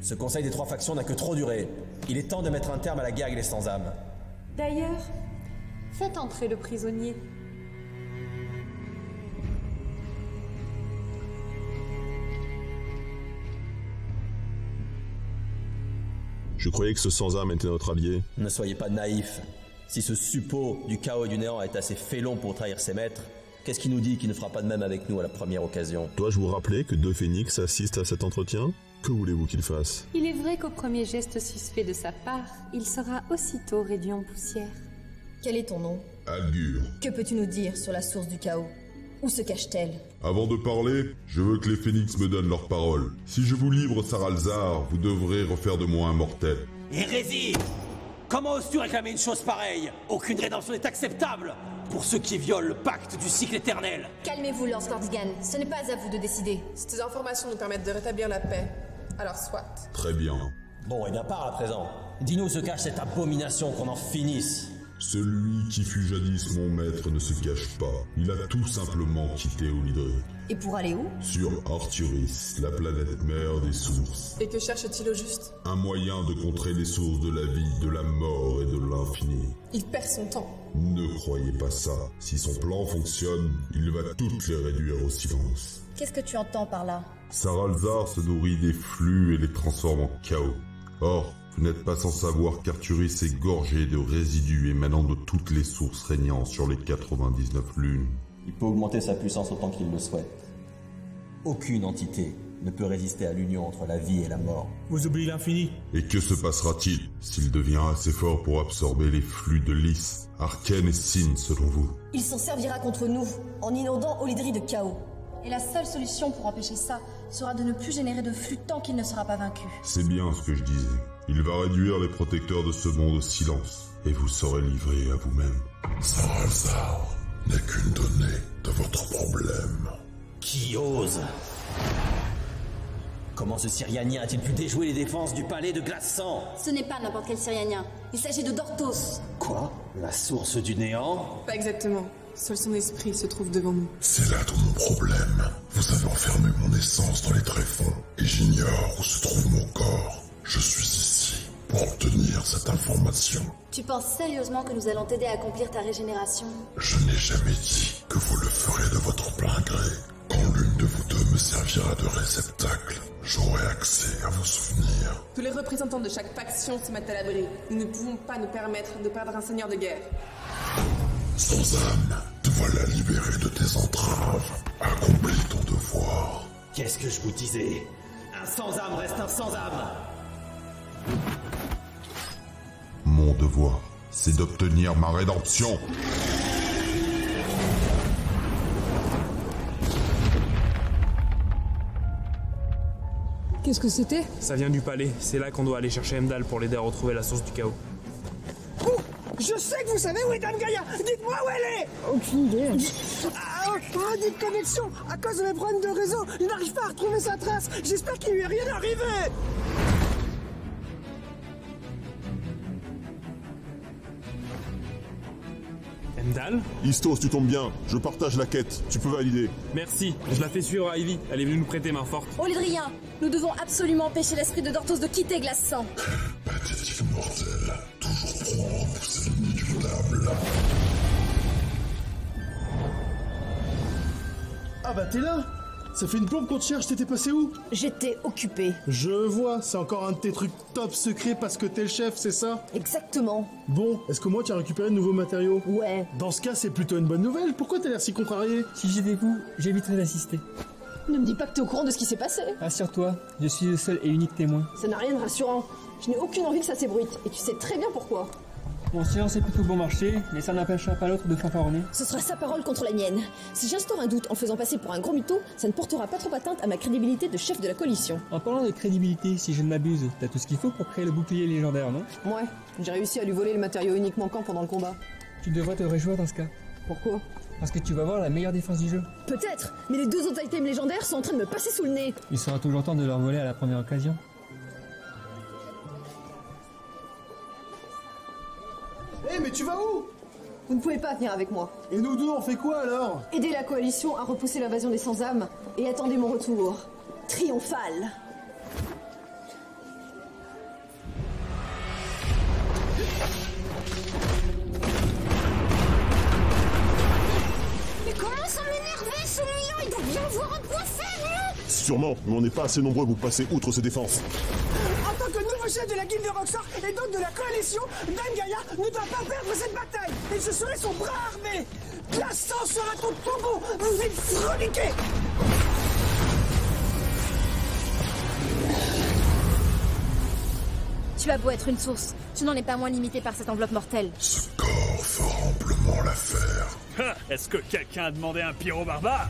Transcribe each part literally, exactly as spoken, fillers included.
Ce conseil des trois factions n'a que trop duré. Il est temps de mettre un terme à la guerre avec les sans-âmes. D'ailleurs, faites entrer le prisonnier. Je croyais que ce sans-âme était notre allié. Ne soyez pas naïfs. Si ce suppôt du chaos et du néant est assez félon pour trahir ses maîtres, qu'est-ce qui nous dit qu'il ne fera pas de même avec nous à la première occasion? Dois-je vous rappeler que deux phénix assistent à cet entretien? Que voulez-vous qu'il fasse? Il est vrai qu'au premier geste suspect de sa part, il sera aussitôt réduit en poussière. Quel est ton nom? Algur. Que peux-tu nous dire sur la source du chaos? Où se cache-t-elle? Avant de parler, je veux que les phénix me donnent leur parole. Si je vous livre Saralzar, vous devrez refaire de moi un mortel. Hérésie! Comment oses-tu réclamer une chose pareille? Aucune rédemption n'est acceptable pour ceux qui violent le pacte du cycle éternel. Calmez-vous, Lord Cordigan. Ce n'est pas à vous de décider. Ces informations nous permettent de rétablir la paix. Alors soit. Très bien. Bon, et bien parle à présent. Dis-nous où se cache cette abomination, qu'on en finisse. Celui qui fut jadis mon maître ne se cache pas. Il a tout simplement quitté Olydré. Et pour aller où? Sur Arturis, la planète mère des sources. Et que cherche-t-il au juste? Un moyen de contrer les sources de la vie, de la mort et de l'infini. Il perd son temps. Ne croyez pas ça. Si son plan fonctionne, il va toutes les réduire au silence. Qu'est-ce que tu entends par là? Saralzar se nourrit des flux et les transforme en chaos. Or, vous n'êtes pas sans savoir qu'Arturis est gorgé de résidus émanant de toutes les sources régnant sur les quatre-vingt-dix-neuf lunes. Il peut augmenter sa puissance autant qu'il le souhaite. Aucune entité ne peut résister à l'union entre la vie et la mort. Vous oubliez l'infini. Et que se passera-t-il s'il devient assez fort pour absorber les flux de Lys, Arcane et Sin selon vous? Il s'en servira contre nous, en inondant Olydri de chaos. Et la seule solution pour empêcher ça sera de ne plus générer de flux tant qu'il ne sera pas vaincu. C'est bien ce que je disais. Il va réduire les protecteurs de ce monde au silence, et vous serez livrés à vous-même. Saralzar n'est qu'une donnée de votre problème. Qui ose? Comment ce Syrianien a-t-il pu déjouer les défenses du palais de Glace-Sang? Ce n'est pas n'importe quel Syrianien. Il s'agit de Dortos. Quoi? La source du néant? Pas exactement. Seul son esprit se trouve devant nous. C'est là tout mon problème. Vous avez enfermé mon essence dans les tréfonds, et j'ignore où se trouve mon corps. Je suis ici pour obtenir cette information. Tu penses sérieusement que nous allons t'aider à accomplir ta régénération? Je n'ai jamais dit que vous le ferez de votre plein gré. Quand l'une de vous deux me servira de réceptacle, j'aurai accès à vos souvenirs. Tous les représentants de chaque faction se mettent à l'abri. Nous ne pouvons pas nous permettre de perdre un seigneur de guerre. Sans âme, te voilà libéré de tes entraves. Accomplis ton devoir. Qu'est-ce que je vous disais? Un sans-âme reste un sans-âme. Mon devoir, c'est d'obtenir ma rédemption. Qu'est-ce que c'était? Ça vient du palais. C'est là qu'on doit aller chercher Heimdall pour l'aider à retrouver la source du chaos. Oh, je sais que vous savez où est Dame Gaïa. Dites-moi où elle est. Aucune idée. Ah, maudite connexion. À cause de mes problèmes de réseau, je n'arrive pas à retrouver sa trace. J'espère qu'il lui est rien arrivé. Heimdall? Istos, tu tombes bien. Je partage la quête. Tu peux valider. Merci. Je la fais suivre à Ivy. Elle est venue nous prêter main forte. Olydrien, nous devons absolument empêcher l'esprit de Dortos de quitter Glace-Sang. Pathétique mortel, toujours prompt à repousser l'ennemi du table. Ah bah t'es là. Ça fait une plombe qu'on te cherche, t'étais passé où? J'étais occupée. Je vois, c'est encore un de tes trucs top secrets parce que t'es le chef, c'est ça? Exactement. Bon, est-ce que moi tu as récupéré de nouveaux matériaux? Ouais. Dans ce cas, c'est plutôt une bonne nouvelle, pourquoi t'as l'air si contrarié? Si j'étais vous, j'éviterais d'assister. Ne me dis pas que t'es au courant de ce qui s'est passé. Rassure-toi, je suis le seul et unique témoin. Ça n'a rien de rassurant. Je n'ai aucune envie que ça s'ébruite, et tu sais très bien pourquoi. Mon silence est plutôt bon marché, mais ça n'empêchera pas l'autre de fanfaronner. Ce sera sa parole contre la mienne. Si j'instaure un doute en faisant passer pour un gros mytho, ça ne portera pas trop atteinte à ma crédibilité de chef de la coalition. En parlant de crédibilité, si je ne m'abuse, t'as tout ce qu'il faut pour créer le bouclier légendaire, non? Ouais, j'ai réussi à lui voler le matériau unique manquant pendant le combat. Tu devrais te réjouir dans ce cas. Pourquoi? Parce que tu vas voir la meilleure défense du jeu. Peut-être, mais les deux autres items légendaires sont en train de me passer sous le nez. Il sera toujours temps de leur voler à la première occasion. Hé, hey, mais tu vas où? Vous ne pouvez pas venir avec moi. Et nous deux, on fait quoi alors? Aider la coalition à repousser l'invasion des sans-âmes et attendez mon retour. Triomphal. Sûrement, mais on n'est pas assez nombreux pour passer outre ces défenses. En tant que nouveau chef de la guilde de Roxor et donc de la coalition, Dan Gaïa ne doit pas perdre cette bataille. Et je serai son bras armé. La sang sera ton tombeau. Vous êtes froliqués. Tu as beau être une source, tu n'en es pas moins limité par cette enveloppe mortelle. Ce corps fera amplement l'affaire. Ah, est-ce que quelqu'un a demandé un pyro barbare?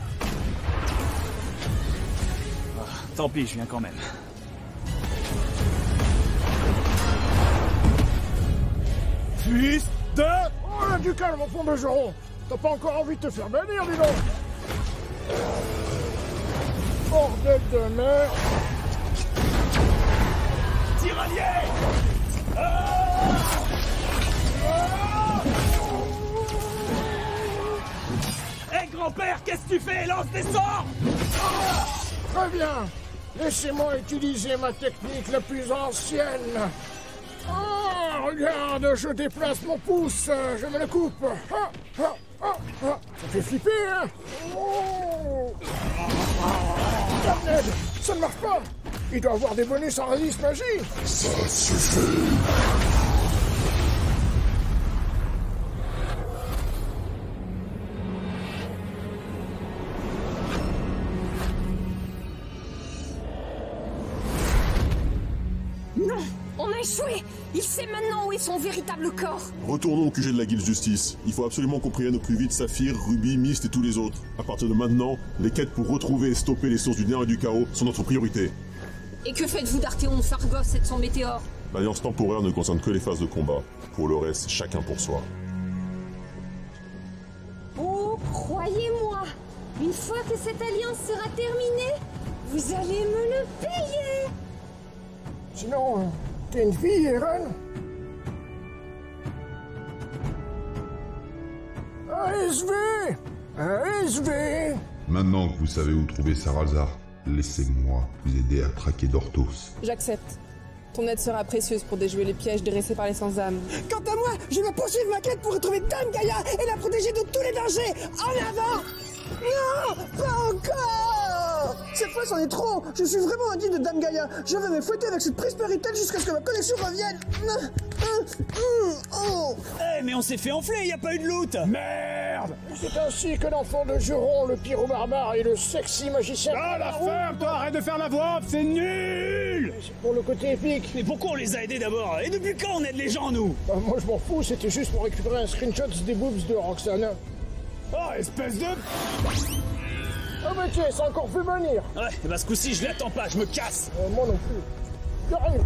Oh, tant pis, je viens quand même. Fils de... Oh, du calme, enfant de Joron. T'as pas encore envie de te faire bannir, dis donc. Bordel de merde. Tiranier! Hé hey, grand-père, qu'est-ce que tu fais? Lance des sorts! Très bien. Laissez-moi utiliser ma technique la plus ancienne. Oh, regarde, je déplace mon pouce, je me le coupe. Ah, ah, ah, ah. Ça fait flipper, hein? Oh. Merde, ça ne marche pas. Il doit avoir des bonus en résiste magie. Ça suffit. Non, on a échoué. Il sait maintenant où est son véritable corps. Retournons au Q G de la Guilde Justice. Il faut absolument qu'on prévienne au plus vite Saphir, Ruby, Mist et tous les autres. À partir de maintenant, les quêtes pour retrouver et stopper les sources du néant et du chaos sont notre priorité. Et que faites-vous d'Arthéon, Sargos et de son météore? L'alliance temporaire ne concerne que les phases de combat. Pour le reste, chacun pour soi. Oh, croyez-moi, une fois que cette alliance sera terminée, vous allez me le payer. Sinon, t'es une fille, Eren? A S V! A S V! Maintenant que vous savez où trouver Saralzar, laissez-moi vous aider à traquer Dortos. J'accepte. Ton aide sera précieuse pour déjouer les pièges dressés par les sans-âmes. Quant à moi, je vais poursuivre ma quête pour retrouver Dan Gaïa et la protéger de tous les dangers. En avant! Non, pas encore! Cette fois, c'en est trop. Je suis vraiment un digne de Dan Gaïa. Je vais me fouetter avec cette prospérité jusqu'à ce que ma connexion revienne. Oh. Eh, hey, mais on s'est fait enfler, y a pas eu de loot. Merde! C'est ainsi que l'enfant de Juron, le pyro barbare et le sexy magicien... Ah, la ferme, toi, arrête de faire la voix, c'est nul! C'est pour le côté épique. Mais pourquoi on les a aidés d'abord? Et depuis quand on aide les gens, nous? Bah, moi, je m'en fous, c'était juste pour récupérer un screenshot des boobs de Roxane. Oh, espèce de... Ah bah tiens, c'est encore fait bannir. Ouais, bah ce coup-ci, je l'attends pas, je me casse. Euh, moi non plus. J'arrive.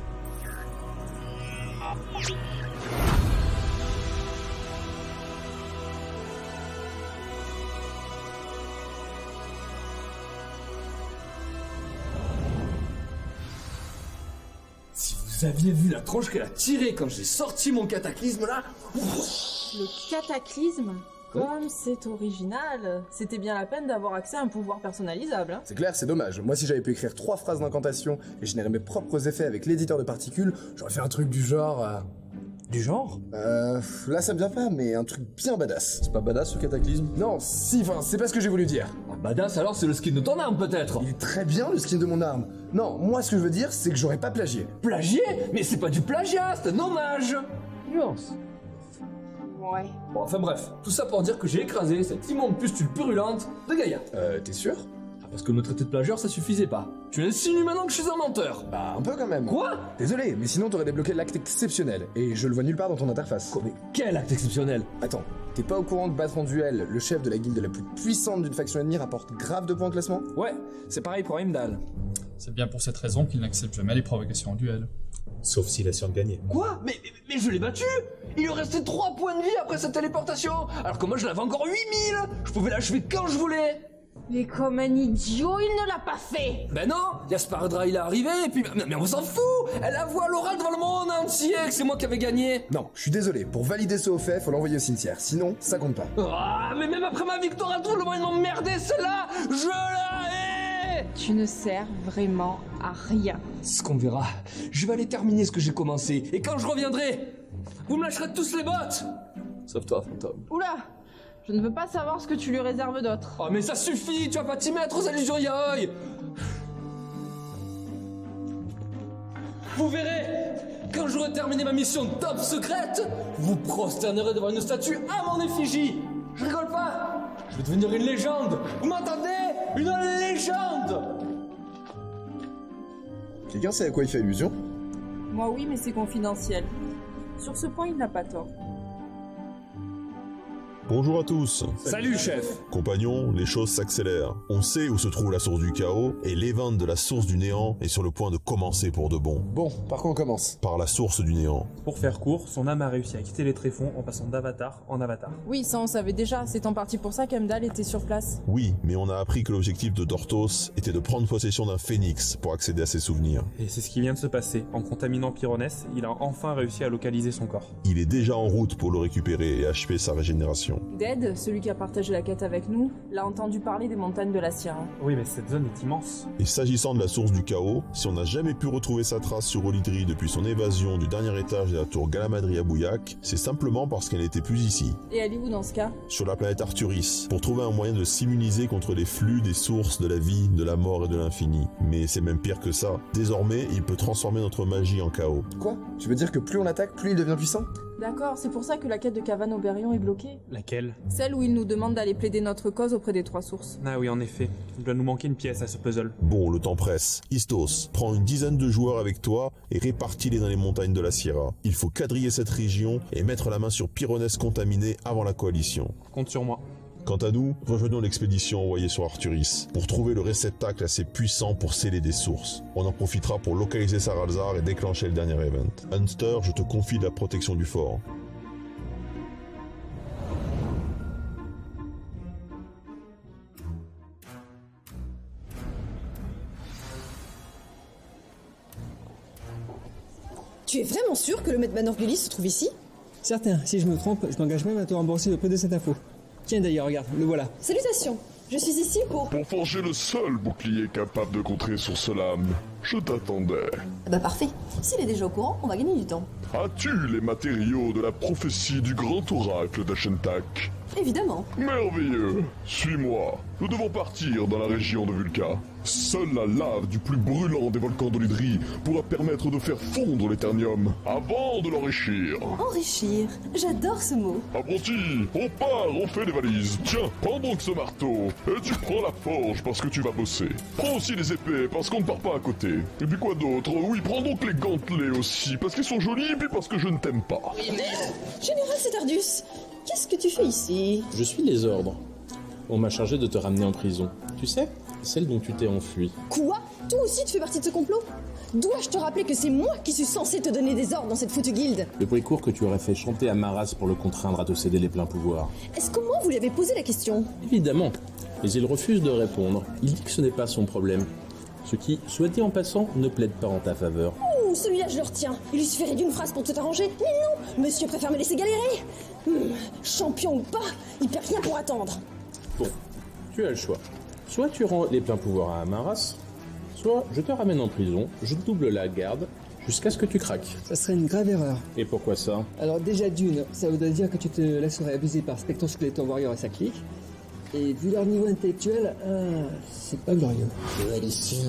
Si vous aviez vu la tronche qu'elle a tirée quand j'ai sorti mon cataclysme là... Le cataclysme? Comme c'est original, c'était bien la peine d'avoir accès à un pouvoir personnalisable. Hein. C'est clair, c'est dommage. Moi, si j'avais pu écrire trois phrases d'incantation et générer mes propres effets avec l'éditeur de particules, j'aurais fait un truc du genre... Euh... Du genre Euh... Là, ça me vient pas, mais un truc bien badass. C'est pas badass, ce cataclysme? Non, si, enfin, c'est pas ce que j'ai voulu dire. Ah, badass, alors c'est le skin de ton arme, peut-être? Il est très bien, le skin de mon arme. Non, moi, ce que je veux dire, c'est que j'aurais pas plagié. Plagié? Mais c'est pas du plagiat, c'est un hommage. Nuance. Ouais. Bon, enfin bref, tout ça pour dire que j'ai écrasé cette immonde pustule purulente de Gaïa. Euh, t'es sûr? Ah, parce que le traité de plagieur, ça suffisait pas. Tu insinues maintenant que je suis un menteur? Bah, un peu quand même. Quoi? Désolé, mais sinon t'aurais débloqué l'acte exceptionnel, et je le vois nulle part dans ton interface. Quoi, mais quel acte exceptionnel? Attends, t'es pas au courant de battre en duel le chef de la guilde la plus puissante d'une faction ennemie rapporte grave de points au classement? Ouais, c'est pareil pour Heimdall. C'est bien pour cette raison qu'il n'accepte jamais les provocations en duel. Sauf s'il assure de gagner. Quoi? Mais, mais, mais je l'ai battu! Il lui restait trois points de vie après sa téléportation! Alors que moi je l'avais encore huit mille! Je pouvais l'achever quand je voulais! Mais comme un idiot, il ne l'a pas fait! Ben non! Yaspardra il est arrivé, et puis... Mais, mais on s'en fout! Elle a voix l'oral devant le monde entier que c'est moi qui avais gagné! Non, je suis désolé, pour valider ce haut fait, faut l'envoyer au cimetière, sinon, ça compte pas. Ah, mais même après ma victoire, elle trouve le moyen de m'emmerder, celle-là! Je la hais! Tu ne sers vraiment à rien. Ce qu'on verra. Je vais aller terminer ce que j'ai commencé, et quand je reviendrai, vous me lâcherez tous les bottes! Sauf toi, fantôme. Oula! Je ne veux pas savoir ce que tu lui réserves d'autre. Oh mais ça suffit, tu vas pas t'y mettre aux allusions yaoi. Vous verrez, quand j'aurai terminé ma mission top secrète, vous prosternerez devant une statue à mon effigie. Je rigole pas, je vais devenir une légende. Vous m'entendez? Une légende. Quelqu'un sait à quoi il fait allusion? Moi oui, mais c'est confidentiel. Sur ce point, il n'a pas tort. Bonjour à tous. Salut, chef. Compagnons, les choses s'accélèrent. On sait où se trouve la source du chaos, et l'évent de la source du néant est sur le point de commencer pour de bon. Bon, par quoi on commence? Par la source du néant. Pour faire court, son âme a réussi à quitter les tréfonds en passant d'avatar en avatar. Oui, ça on savait déjà, c'est en partie pour ça qu'Heimdall était sur place. Oui, mais on a appris que l'objectif de Dortos était de prendre possession d'un phénix pour accéder à ses souvenirs. Et c'est ce qui vient de se passer. En contaminant Pyronès, il a enfin réussi à localiser son corps. Il est déjà en route pour le récupérer et achever sa régénération. Dead, celui qui a partagé la quête avec nous, l'a entendu parler des montagnes de la Sierra. Oui, mais cette zone est immense. Et s'agissant de la source du chaos, si on n'a jamais pu retrouver sa trace sur Olydri depuis son évasion du dernier étage de la tour Galamadri à Bouillac, c'est simplement parce qu'elle n'était plus ici. Et elle est où dans ce cas? Sur la planète Arturis, pour trouver un moyen de s'immuniser contre les flux des sources de la vie, de la mort et de l'infini. Mais c'est même pire que ça. Désormais, il peut transformer notre magie en chaos. Quoi? Tu veux dire que plus on l'attaque, plus il devient puissant? D'accord, c'est pour ça que la quête de Cavan Oberion est bloquée. Laquelle? Celle où il nous demande d'aller plaider notre cause auprès des trois sources. Ah oui, en effet. Il doit nous manquer une pièce à ce puzzle. Bon, le temps presse. Istos, prends une dizaine de joueurs avec toi et répartis-les dans les montagnes de la Sierra. Il faut quadriller cette région et mettre la main sur Pyronès contaminé avant la coalition. Compte sur moi. Quant à nous, rejoignons l'expédition envoyée sur Arturis pour trouver le réceptacle assez puissant pour sceller des sources. On en profitera pour localiser Saralzar et déclencher le dernier event. Hunter, je te confie la protection du fort. Tu es vraiment sûr que le maître Banorgullis se trouve ici? Certain, si je me trompe, je m'engage même à te rembourser le prix de cette info. Tiens d'ailleurs, regarde, le voilà. Salutations, je suis ici pour... Pour forger le seul bouclier capable de contrer sur ce lame. Je t'attendais. Bah parfait, s'il est déjà au courant, on va gagner du temps. As-tu les matériaux de la prophétie du grand oracle d'Ashentak? Évidemment. Merveilleux. Suis-moi. Nous devons partir dans la région de Vulca. Seule la lave du plus brûlant des volcans d'Olydri pourra permettre de faire fondre l'éternium avant de l'enrichir. Enrichir, j'adore ce mot. Apprenti, on part, on fait les valises. Tiens, prends donc ce marteau. Et tu prends la forge parce que tu vas bosser. Prends aussi les épées parce qu'on ne part pas à côté. Et puis quoi d'autre? Oui, prends donc les gantelets aussi parce qu'ils sont jolis et puis parce que je ne t'aime pas. Oui, merde. Général Cetardus, qu'est-ce que tu fais ici? Je suis les ordres. On m'a chargé de te ramener en prison. Tu sais, celle dont tu t'es enfui. Quoi? Toi aussi tu fais partie de ce complot? Dois-je te rappeler que c'est moi qui suis censé te donner des ordres dans cette foutue guilde? Le bruit court que tu aurais fait chanter à Maras pour le contraindre à te céder les pleins pouvoirs. Est-ce qu'au moins vous lui avez posé la question? Évidemment. Mais il refuse de répondre. Il dit que ce n'est pas son problème. Ce qui, soit dit en passant, ne plaide pas en ta faveur. Ouh, celui-là je le retiens. Il lui suffirait d'une phrase pour tout arranger. Mais non, monsieur préfère me laisser galérer. Hum, champion ou pas, il perd rien pour attendre. Bon, tu as le choix. Soit tu rends les pleins pouvoirs à Amaras, soit je te ramène en prison, je double la garde, jusqu'à ce que tu craques. Ça serait une grave erreur. Et pourquoi ça? Alors déjà d'une, ça voudrait dire que tu te laisserais abuser par Spectre Skeleton Warrior et sa clique. Et vu leur niveau intellectuel, euh, c'est pas glorieux. Coalition.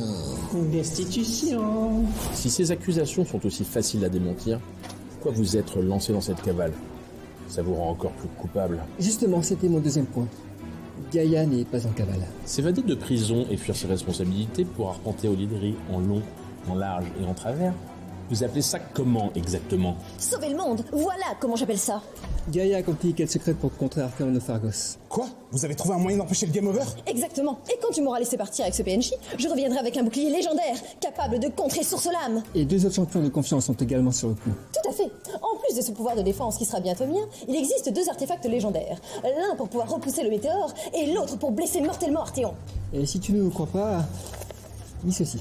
Destitution. Si ces accusations sont aussi faciles à démentir, pourquoi vous êtes lancé dans cette cavale? Ça vous rend encore plus coupable. Justement, c'était mon deuxième point. Gaïa n'est pas en cavale. S'évader de prison et fuir ses responsabilités pour arpenter Olydri en long, en large et en travers, vous appelez ça comment exactement? Sauver le monde, voilà comment j'appelle ça. Gaïa a accompli une quête secrète pour contrer Archéon Ophargos. Quoi? Vous avez trouvé un moyen d'empêcher le game over? Exactement. Et quand tu m'auras laissé partir avec ce P N J, je reviendrai avec un bouclier légendaire, capable de contrer Source Lame. Et deux autres champions de confiance sont également sur le coup. Tout à fait. En plus de ce pouvoir de défense qui sera bientôt mien, il existe deux artefacts légendaires. L'un pour pouvoir repousser le météore, et l'autre pour blesser mortellement Arthéon. Et si tu ne me crois pas, dis ceci.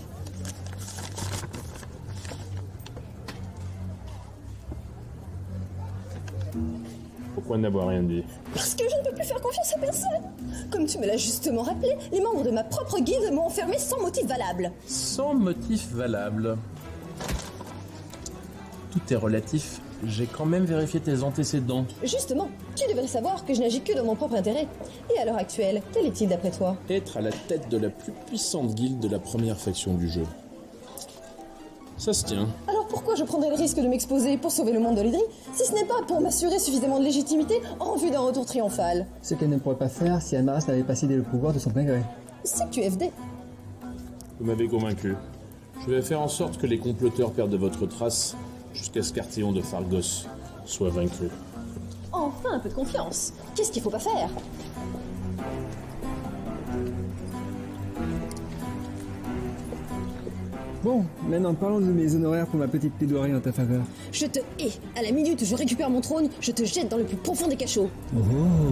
Pourquoi n'avoir rien dit? Parce que je ne peux plus faire confiance à personne. Comme tu me l'as justement rappelé, les membres de ma propre guilde m'ont enfermé sans motif valable. Sans motif valable. Tout est relatif. J'ai quand même vérifié tes antécédents. Justement, tu devrais savoir que je n'agis que dans mon propre intérêt. Et à l'heure actuelle, quel est-il d'après toi? Être à la tête de la plus puissante guilde de la première faction du jeu. Ça se tient. Alors pourquoi je prendrais le risque de m'exposer pour sauver le monde de l'Hydrie, si ce n'est pas pour m'assurer suffisamment de légitimité en vue d'un retour triomphal? Ce qu'elle ne pourrait pas faire si Amaras n'avait pas cédé le pouvoir de son plein gré. C'est que tu F D. Vous m'avez convaincu. Je vais faire en sorte que les comploteurs perdent votre trace jusqu'à ce qu'Arthéon de Phargos soit vaincu. Enfin un peu de confiance. Qu'est-ce qu'il faut pas faire? Bon, maintenant parlons de mes honoraires pour ma petite plaidoirie en ta faveur. Je te hais. À la minute où je récupère mon trône, je te jette dans le plus profond des cachots. Oh.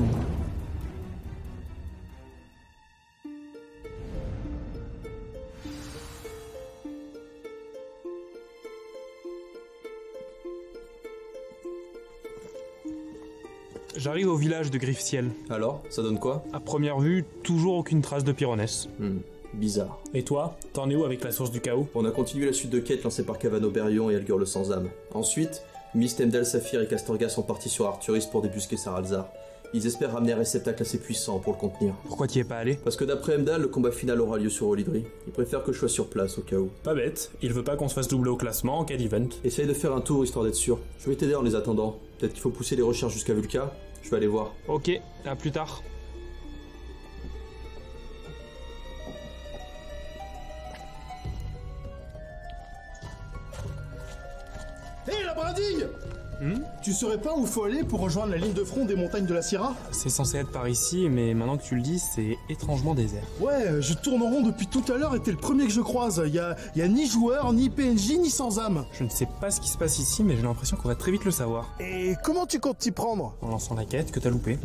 J'arrive au village de Griffe-Ciel. Alors, ça donne quoi? À première vue, toujours aucune trace de Pyronès. Hmm, bizarre. Et toi, t'en es où avec la source du chaos? On a continué la suite de quêtes lancée par Cavano Berion et Algur le Sans-Âme. Ensuite, Mist, Heimdall, Saphir et Castorga sont partis sur Arturis pour débusquer Saralzar. Ils espèrent ramener un réceptacle assez puissant pour le contenir. Pourquoi t'y es pas allé? Parce que d'après Heimdall, le combat final aura lieu sur Olydri. Il préfère que je sois sur place au cas où. Pas bête, il veut pas qu'on se fasse doubler au classement en cas d'event. Essaye de faire un tour histoire d'être sûr. Je vais t'aider en les attendant. Peut-être qu'il faut pousser les recherches jusqu'à Vulca. Je vais aller voir. Ok, à plus tard. Hé, hey, la brindille! Hmm? Tu saurais pas où faut aller pour rejoindre la ligne de front des montagnes de la Sierra? C'est censé être par ici, mais maintenant que tu le dis, c'est étrangement désert. Ouais, je tourne en rond depuis tout à l'heure et t'es le premier que je croise. Y a, y a ni joueur, ni P N J, ni sans-âme. Je ne sais pas ce qui se passe ici, mais j'ai l'impression qu'on va très vite le savoir. Et comment tu comptes t'y prendre? En lançant la quête que t'as loupée.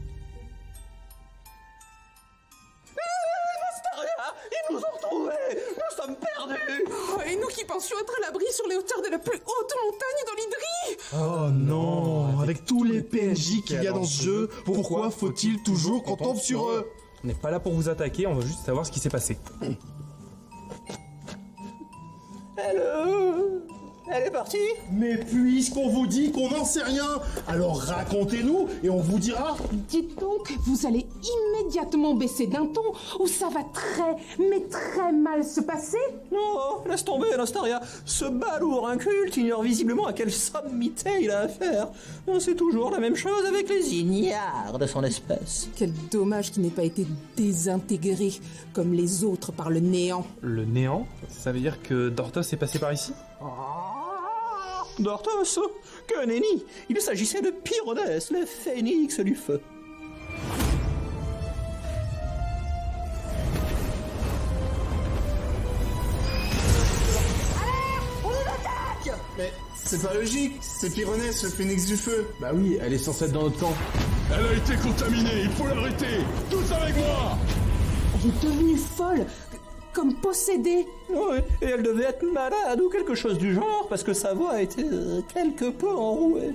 Ils nous ont retrouvés! Nous sommes perdus! Oh, et nous qui pensions être à l'abri sur les hauteurs de la plus haute montagne dans l'Hydrie! Oh non! Avec tous les P N J qu'il y a dans ce jeu, pourquoi faut-il toujours qu'on tombe sur eux? On n'est pas là pour vous attaquer, on veut juste savoir ce qui s'est passé. Hello! Elle est partie? Mais puisqu'on vous dit qu'on n'en sait rien, alors racontez-nous et on vous dira. Dites donc, vous allez immédiatement baisser d'un ton ou ça va très, mais très mal se passer? Non, laisse tomber, Anastaria. Ce balourd inculte ignore visiblement à quelle sommité il a affaire. C'est toujours la même chose avec les ignares de son espèce. Quel dommage qu'il n'ait pas été désintégré comme les autres par le néant. Le néant? Ça veut dire que Dortos est passé par ici? Dortos? Que nenni! Il s'agissait de Pyronès, le phénix du feu. On nous attaque! Mais c'est pas logique, c'est Pyronès, le phénix du feu. Bah oui, elle est censée être dans notre camp. Elle a été contaminée, il faut l'arrêter! Tous avec moi! Elle est devenue folle, comme possédée. Oui, et elle devait être malade ou quelque chose du genre, parce que sa voix a été euh, quelque peu enrouée.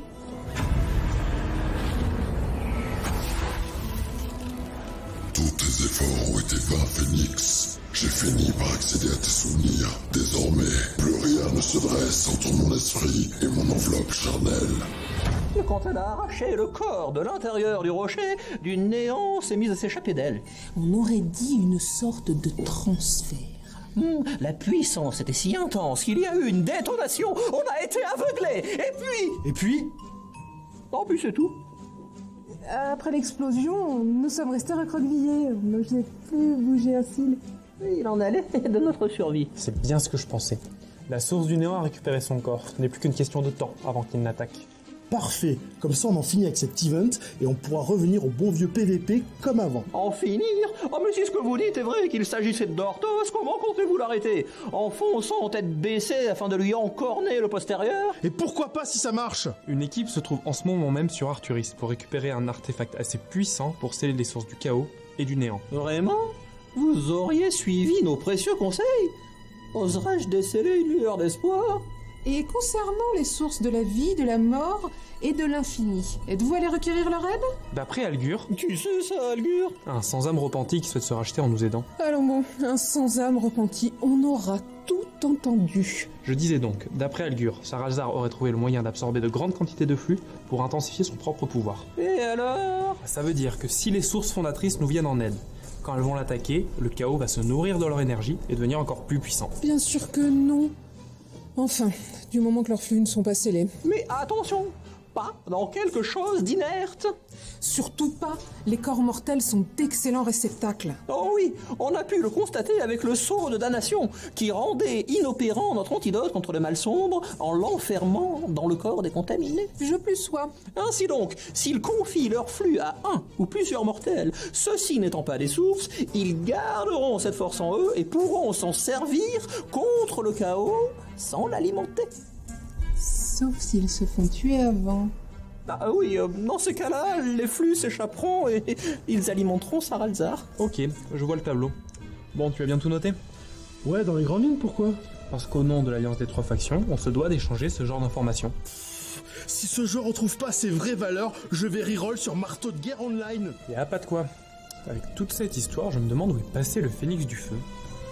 Tous tes efforts ont été vains, Phénix. J'ai fini par accéder à tes souvenirs. Désormais, plus rien ne se dresse entre mon esprit et mon enveloppe charnelle. Quand elle a arraché le corps de l'intérieur du rocher, du néant s'est mise à s'échapper d'elle. On aurait dit une sorte de transfert. Mmh, la puissance était si intense qu'il y a eu une détonation. On a été aveuglés. Et puis... Et puis Oh, puis c'est tout. Après l'explosion, nous sommes restés recroquevillés. On n'osait plus bouger un fil. Il en allait de notre survie. C'est bien ce que je pensais. La source du néant a récupéré son corps. Ce n'est plus qu'une question de temps avant qu'il n'attaque. Parfait. Comme ça, on en finit avec cet event et on pourra revenir au bon vieux P V P comme avant. En finir? Oh, mais si ce que vous dites est vrai, qu'il s'agissait de Dortos, comment comptez-vous l'arrêter? En fonçant tête baissée afin de lui encorner le postérieur? Et pourquoi pas si ça marche? Une équipe se trouve en ce moment même sur Arturis pour récupérer un artefact assez puissant pour sceller les sources du chaos et du néant. Vraiment? Vous auriez suivi nos précieux conseils? Oserais-je déceler une lueur d'espoir? Et concernant les sources de la vie, de la mort et de l'infini, êtes-vous allé requérir leur aide? D'après Algure... Tu sais ça, Algure? Un sans-âme repenti qui souhaite se racheter en nous aidant. Alors bon, un sans-âme repenti, on aura tout entendu. Je disais donc, d'après Algure, Saralzar aurait trouvé le moyen d'absorber de grandes quantités de flux pour intensifier son propre pouvoir. Et alors? Ça veut dire que si les sources fondatrices nous viennent en aide, quand elles vont l'attaquer, le chaos va se nourrir de leur énergie et devenir encore plus puissant. Bien sûr que non. Enfin, du moment que leurs flux ne sont pas scellés. Mais attention, pas dans quelque chose d'inerte. Surtout pas, les corps mortels sont d'excellents réceptacles. Oh oui, on a pu le constater avec le sceau de damnation, qui rendait inopérant notre antidote contre le mal sombre en l'enfermant dans le corps des contaminés. Je plus sois. Ainsi donc, s'ils confient leur flux à un ou plusieurs mortels, ceux-ci n'étant pas des sources, ils garderont cette force en eux et pourront s'en servir contre le chaos sans l'alimenter. Sauf s'ils se font tuer avant. Ah oui, euh, dans ces cas-là, les flux s'échapperont et, et ils alimenteront Saralzar. Ok, je vois le tableau. Bon, tu as bien tout noté? Ouais, dans les grandes lignes, pourquoi? Parce qu'au nom de l'Alliance des Trois Factions, on se doit d'échanger ce genre d'informations. Si ce jeu retrouve pas ses vraies valeurs, je vais reroll sur Marteau de Guerre Online. Y'a pas de quoi. Avec toute cette histoire, je me demande où est passé le Phénix du Feu.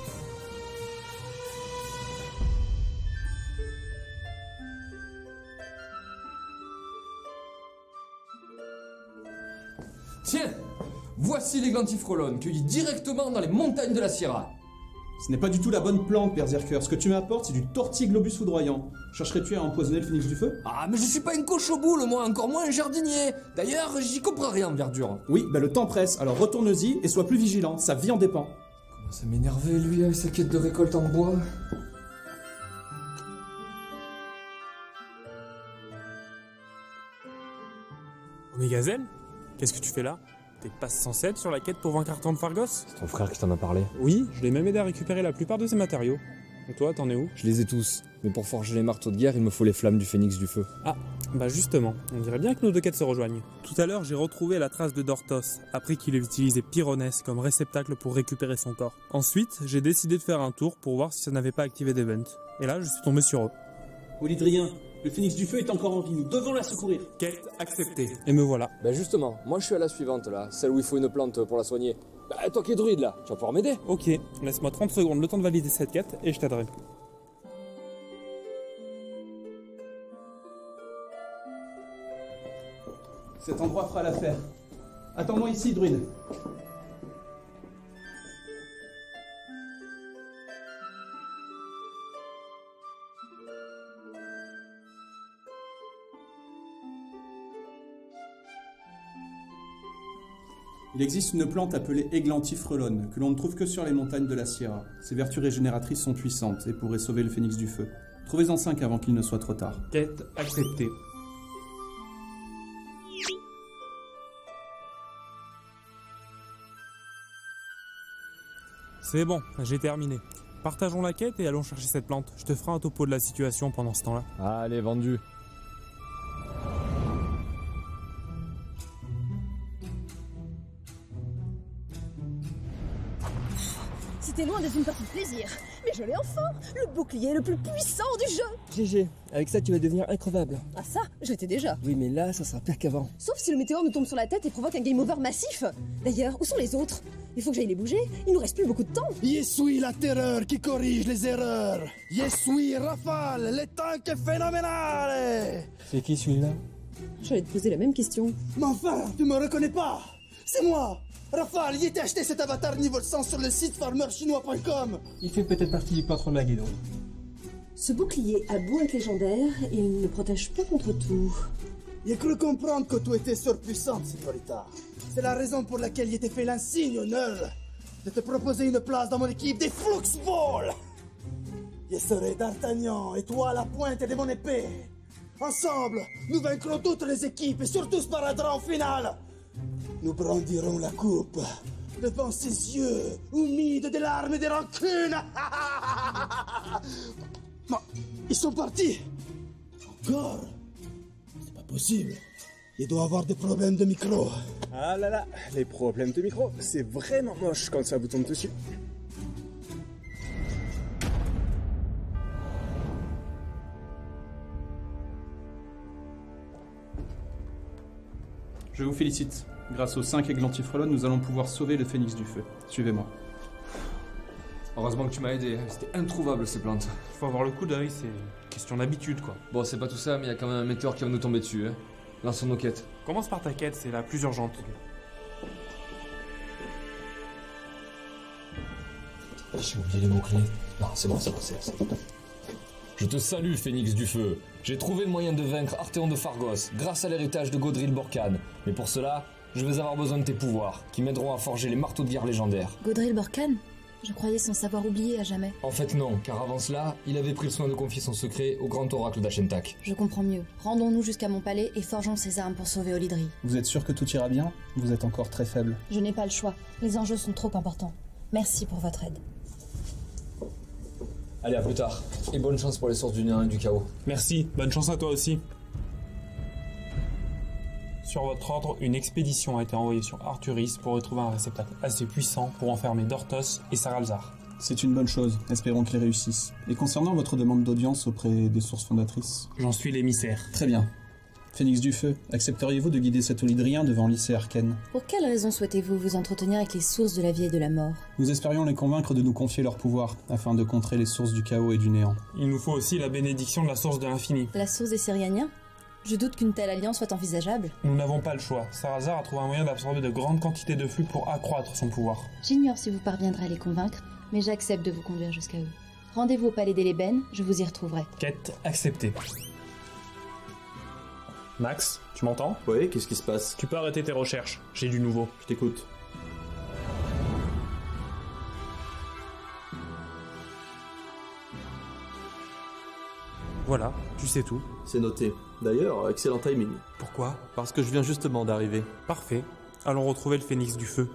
Tiens, voici les glantifrolones, cueillis directement dans les montagnes de la Sierra. Ce n'est pas du tout la bonne plante, Berserker. Ce que tu m'apportes, c'est du tortiglobus foudroyant. Chercherais-tu à empoisonner le phénix du feu? Ah, mais je suis pas une coche au boule, moi, encore moins un jardinier. D'ailleurs, j'y comprends rien en verdure. Oui, bah le temps presse, alors retourne-y et sois plus vigilant, sa vie en dépend. Comment ça m'énervait, lui, avec sa quête de récolte en bois. Omégazel? Qu'est-ce que tu fais là? T'es pas censé être sur la quête pour vaincre Artan de Fargos? C'est ton frère qui t'en a parlé. Oui, je l'ai même aidé à récupérer la plupart de ses matériaux. Et toi, t'en es où? Je les ai tous, mais pour forger les marteaux de guerre, il me faut les flammes du phénix du feu. Ah, bah justement, on dirait bien que nos deux quêtes se rejoignent. Tout à l'heure, j'ai retrouvé la trace de Dortos, appris qu'il utilisait Pyronès comme réceptacle pour récupérer son corps. Ensuite, j'ai décidé de faire un tour pour voir si ça n'avait pas activé d'event. Et là, je suis tombé sur eux. Olydrien, le phénix du feu est encore en vie, nous devons la secourir. Quête acceptée. Et me voilà. Bah justement, moi je suis à la suivante là, celle où il faut une plante pour la soigner. Bah toi qui es druide là, tu vas pouvoir m'aider. Ok, laisse-moi trente secondes le temps de valider cette quête et je t'aiderai. Cet endroit fera l'affaire. Attends-moi ici, druide. Il existe une plante appelée Églantifrelone, que l'on ne trouve que sur les montagnes de la Sierra. Ses vertus régénératrices sont puissantes et pourraient sauver le phénix du feu. Trouvez-en cinq avant qu'il ne soit trop tard. Quête acceptée. C'est bon, j'ai terminé. Partageons la quête et allons chercher cette plante. Je te ferai un topo de la situation pendant ce temps-là. Allez, vendu. C'était loin d'être une partie de plaisir, mais je l'ai enfin, le bouclier le plus puissant du jeu. G G, avec ça tu vas devenir increvable. Ah ça, je l'étais déjà. Oui mais là ça sera pire qu'avant. Sauf si le météore nous tombe sur la tête et provoque un game over massif. D'ailleurs, où sont les autres? Il faut que j'aille les bouger, il nous reste plus beaucoup de temps. Yesui la terreur qui corrige les erreurs. Yesui Rafale, le tank phénoménal. C'est qui celui-là? J'allais te poser la même question. Mais enfin, tu me reconnais pas? C'est moi, Rafale, il était acheté cet avatar niveau cent sur le site farmer chinois point com. Il fait peut-être partie du patron de la guilde. Ce bouclier a beau être légendaire, il ne protège pas contre tout. J'ai cru comprendre que tu étais surpuissante, Signorita. C'est la raison pour laquelle il était fait l'insigne honneur de te proposer une place dans mon équipe des Fluxball. Je serai D'Artagnan et toi à la pointe de mon épée. Ensemble, nous vaincrons toutes les équipes et surtout Sparadrap en finale. Nous brandirons la coupe devant ses yeux humides de larmes et de rancunes. Non, ils sont partis. Encore? C'est pas possible. Il doit avoir des problèmes de micro. Ah là là, les problèmes de micro, c'est vraiment moche quand ça vous tombe dessus. Je vous félicite. Grâce aux cinq églantifrelones, nous allons pouvoir sauver le phénix du feu. Suivez-moi. Heureusement que tu m'as aidé, c'était introuvable ces plantes. Faut avoir le coup d'œil, c'est question d'habitude quoi. Bon, c'est pas tout ça, mais il y a quand même un météore qui va nous tomber dessus. Hein. Lançons nos quêtes. Commence par ta quête, c'est la plus urgente. J'ai oublié les mots-clés. Non, c'est bon, c'est bon, c'est bon. Je te salue, Phénix du Feu. J'ai trouvé le moyen de vaincre Arthéon de Phargos, grâce à l'héritage de Godril Borcan. Mais pour cela, je vais avoir besoin de tes pouvoirs, qui m'aideront à forger les marteaux de guerre légendaires. Godril Borcan ? Je croyais son savoir oublié à jamais. En fait non, car avant cela, il avait pris le soin de confier son secret au grand oracle d'Ashentak. Je comprends mieux. Rendons-nous jusqu'à mon palais et forgeons ses armes pour sauver Olydri. Vous êtes sûr que tout ira bien? Vous êtes encore très faible. Je n'ai pas le choix. Les enjeux sont trop importants. Merci pour votre aide. Allez, à plus tard. Et bonne chance pour les sources du néant et du chaos. Merci, bonne chance à toi aussi. Sur votre ordre, une expédition a été envoyée sur Arturis pour retrouver un réceptacle assez puissant pour enfermer Dortos et Saralzar. C'est une bonne chose, espérons qu'il réussisse. Et concernant votre demande d'audience auprès des sources fondatrices? J'en suis l'émissaire. Très bien. Phénix du Feu, accepteriez-vous de guider cet Olydrien devant Lycée Arcane? Pour quelle raison souhaitez-vous vous entretenir avec les sources de la vie et de la mort? Nous espérions les convaincre de nous confier leur pouvoir, afin de contrer les sources du chaos et du néant. Il nous faut aussi la bénédiction de la source de l'infini. La source des Syrianiens? Je doute qu'une telle alliance soit envisageable. Nous n'avons pas le choix. Saralzar a trouvé un moyen d'absorber de grandes quantités de flux pour accroître son pouvoir. J'ignore si vous parviendrez à les convaincre, mais j'accepte de vous conduire jusqu'à eux. Rendez-vous au palais d'Elében, je vous y retrouverai. Quête acceptée. Max, tu m'entends? Oui, qu'est-ce qui se passe? Tu peux arrêter tes recherches, j'ai du nouveau. Je t'écoute. Voilà, tu sais tout. C'est noté. D'ailleurs, excellent timing. Pourquoi? Parce que je viens justement d'arriver. Parfait. Allons retrouver le phénix du feu.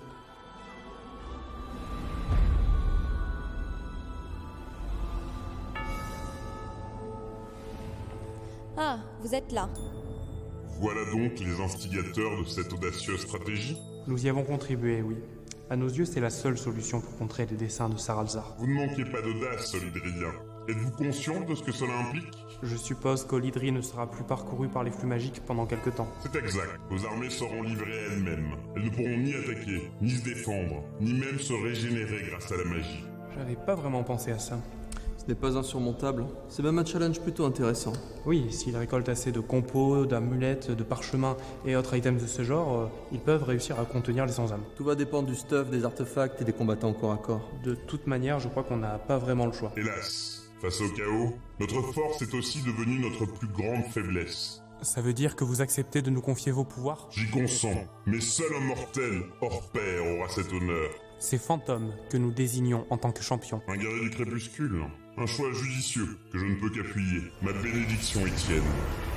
Ah, vous êtes là. Voilà donc les instigateurs de cette audacieuse stratégie? Nous y avons contribué, oui. À nos yeux, c'est la seule solution pour contrer les desseins de Saralzar. Vous ne manquez pas d'audace, Olydrien. Êtes-vous conscient de ce que cela implique? Je suppose qu'Olydri ne sera plus parcouru par les flux magiques pendant quelque temps. C'est exact. Vos armées seront livrées à elles-mêmes. Elles ne pourront ni attaquer, ni se défendre, ni même se régénérer grâce à la magie. J'avais pas vraiment pensé à ça. Ce n'est pas insurmontable. C'est même un challenge plutôt intéressant. Oui, s'ils récoltent assez de compos, d'amulettes, de parchemins et autres items de ce genre, euh, ils peuvent réussir à contenir les sans-âmes. Tout va dépendre du stuff, des artefacts et des combattants corps à corps. De toute manière, je crois qu'on n'a pas vraiment le choix. Hélas, face au chaos, notre force est aussi devenue notre plus grande faiblesse. Ça veut dire que vous acceptez de nous confier vos pouvoirs? J'y consens, mais seul un mortel hors pair aura cet honneur. C'est Fantôme que nous désignons en tant que champion. Un guerrier du crépuscule, un choix judicieux que je ne peux qu'appuyer. Ma bénédiction est tienne.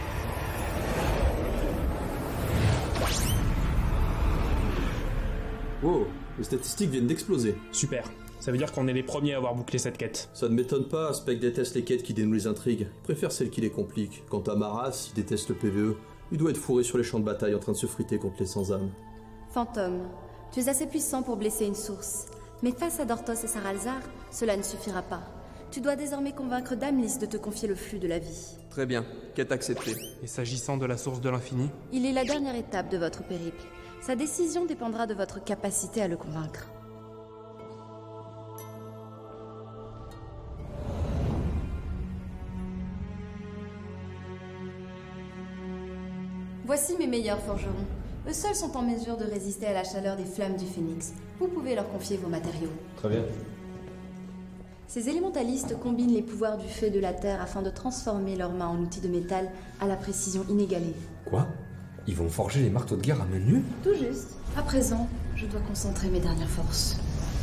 Wow, les statistiques viennent d'exploser. Super. Ça veut dire qu'on est les premiers à avoir bouclé cette quête. Ça ne m'étonne pas, Spec déteste les quêtes qui dénouent les intrigues. Il préfère celles qui les compliquent. Quant à Maras, il déteste le P V E. Il doit être fourré sur les champs de bataille en train de se friter contre les sans-âmes. Fantôme, tu es assez puissant pour blesser une source. Mais face à Dortos et Saralzar, cela ne suffira pas. Tu dois désormais convaincre Damlis de te confier le flux de la vie. Très bien, quête acceptée. Et s'agissant de la source de l'infini? Il est la dernière étape de votre périple. Sa décision dépendra de votre capacité à le convaincre. Voici mes meilleurs forgerons. Eux seuls sont en mesure de résister à la chaleur des flammes du phénix. Vous pouvez leur confier vos matériaux. Très bien. Ces élémentalistes combinent les pouvoirs du feu et de la terre afin de transformer leurs mains en outils de métal à la précision inégalée. Quoi? Ils vont forger les marteaux de guerre à main nue? Tout juste. À présent, je dois concentrer mes dernières forces.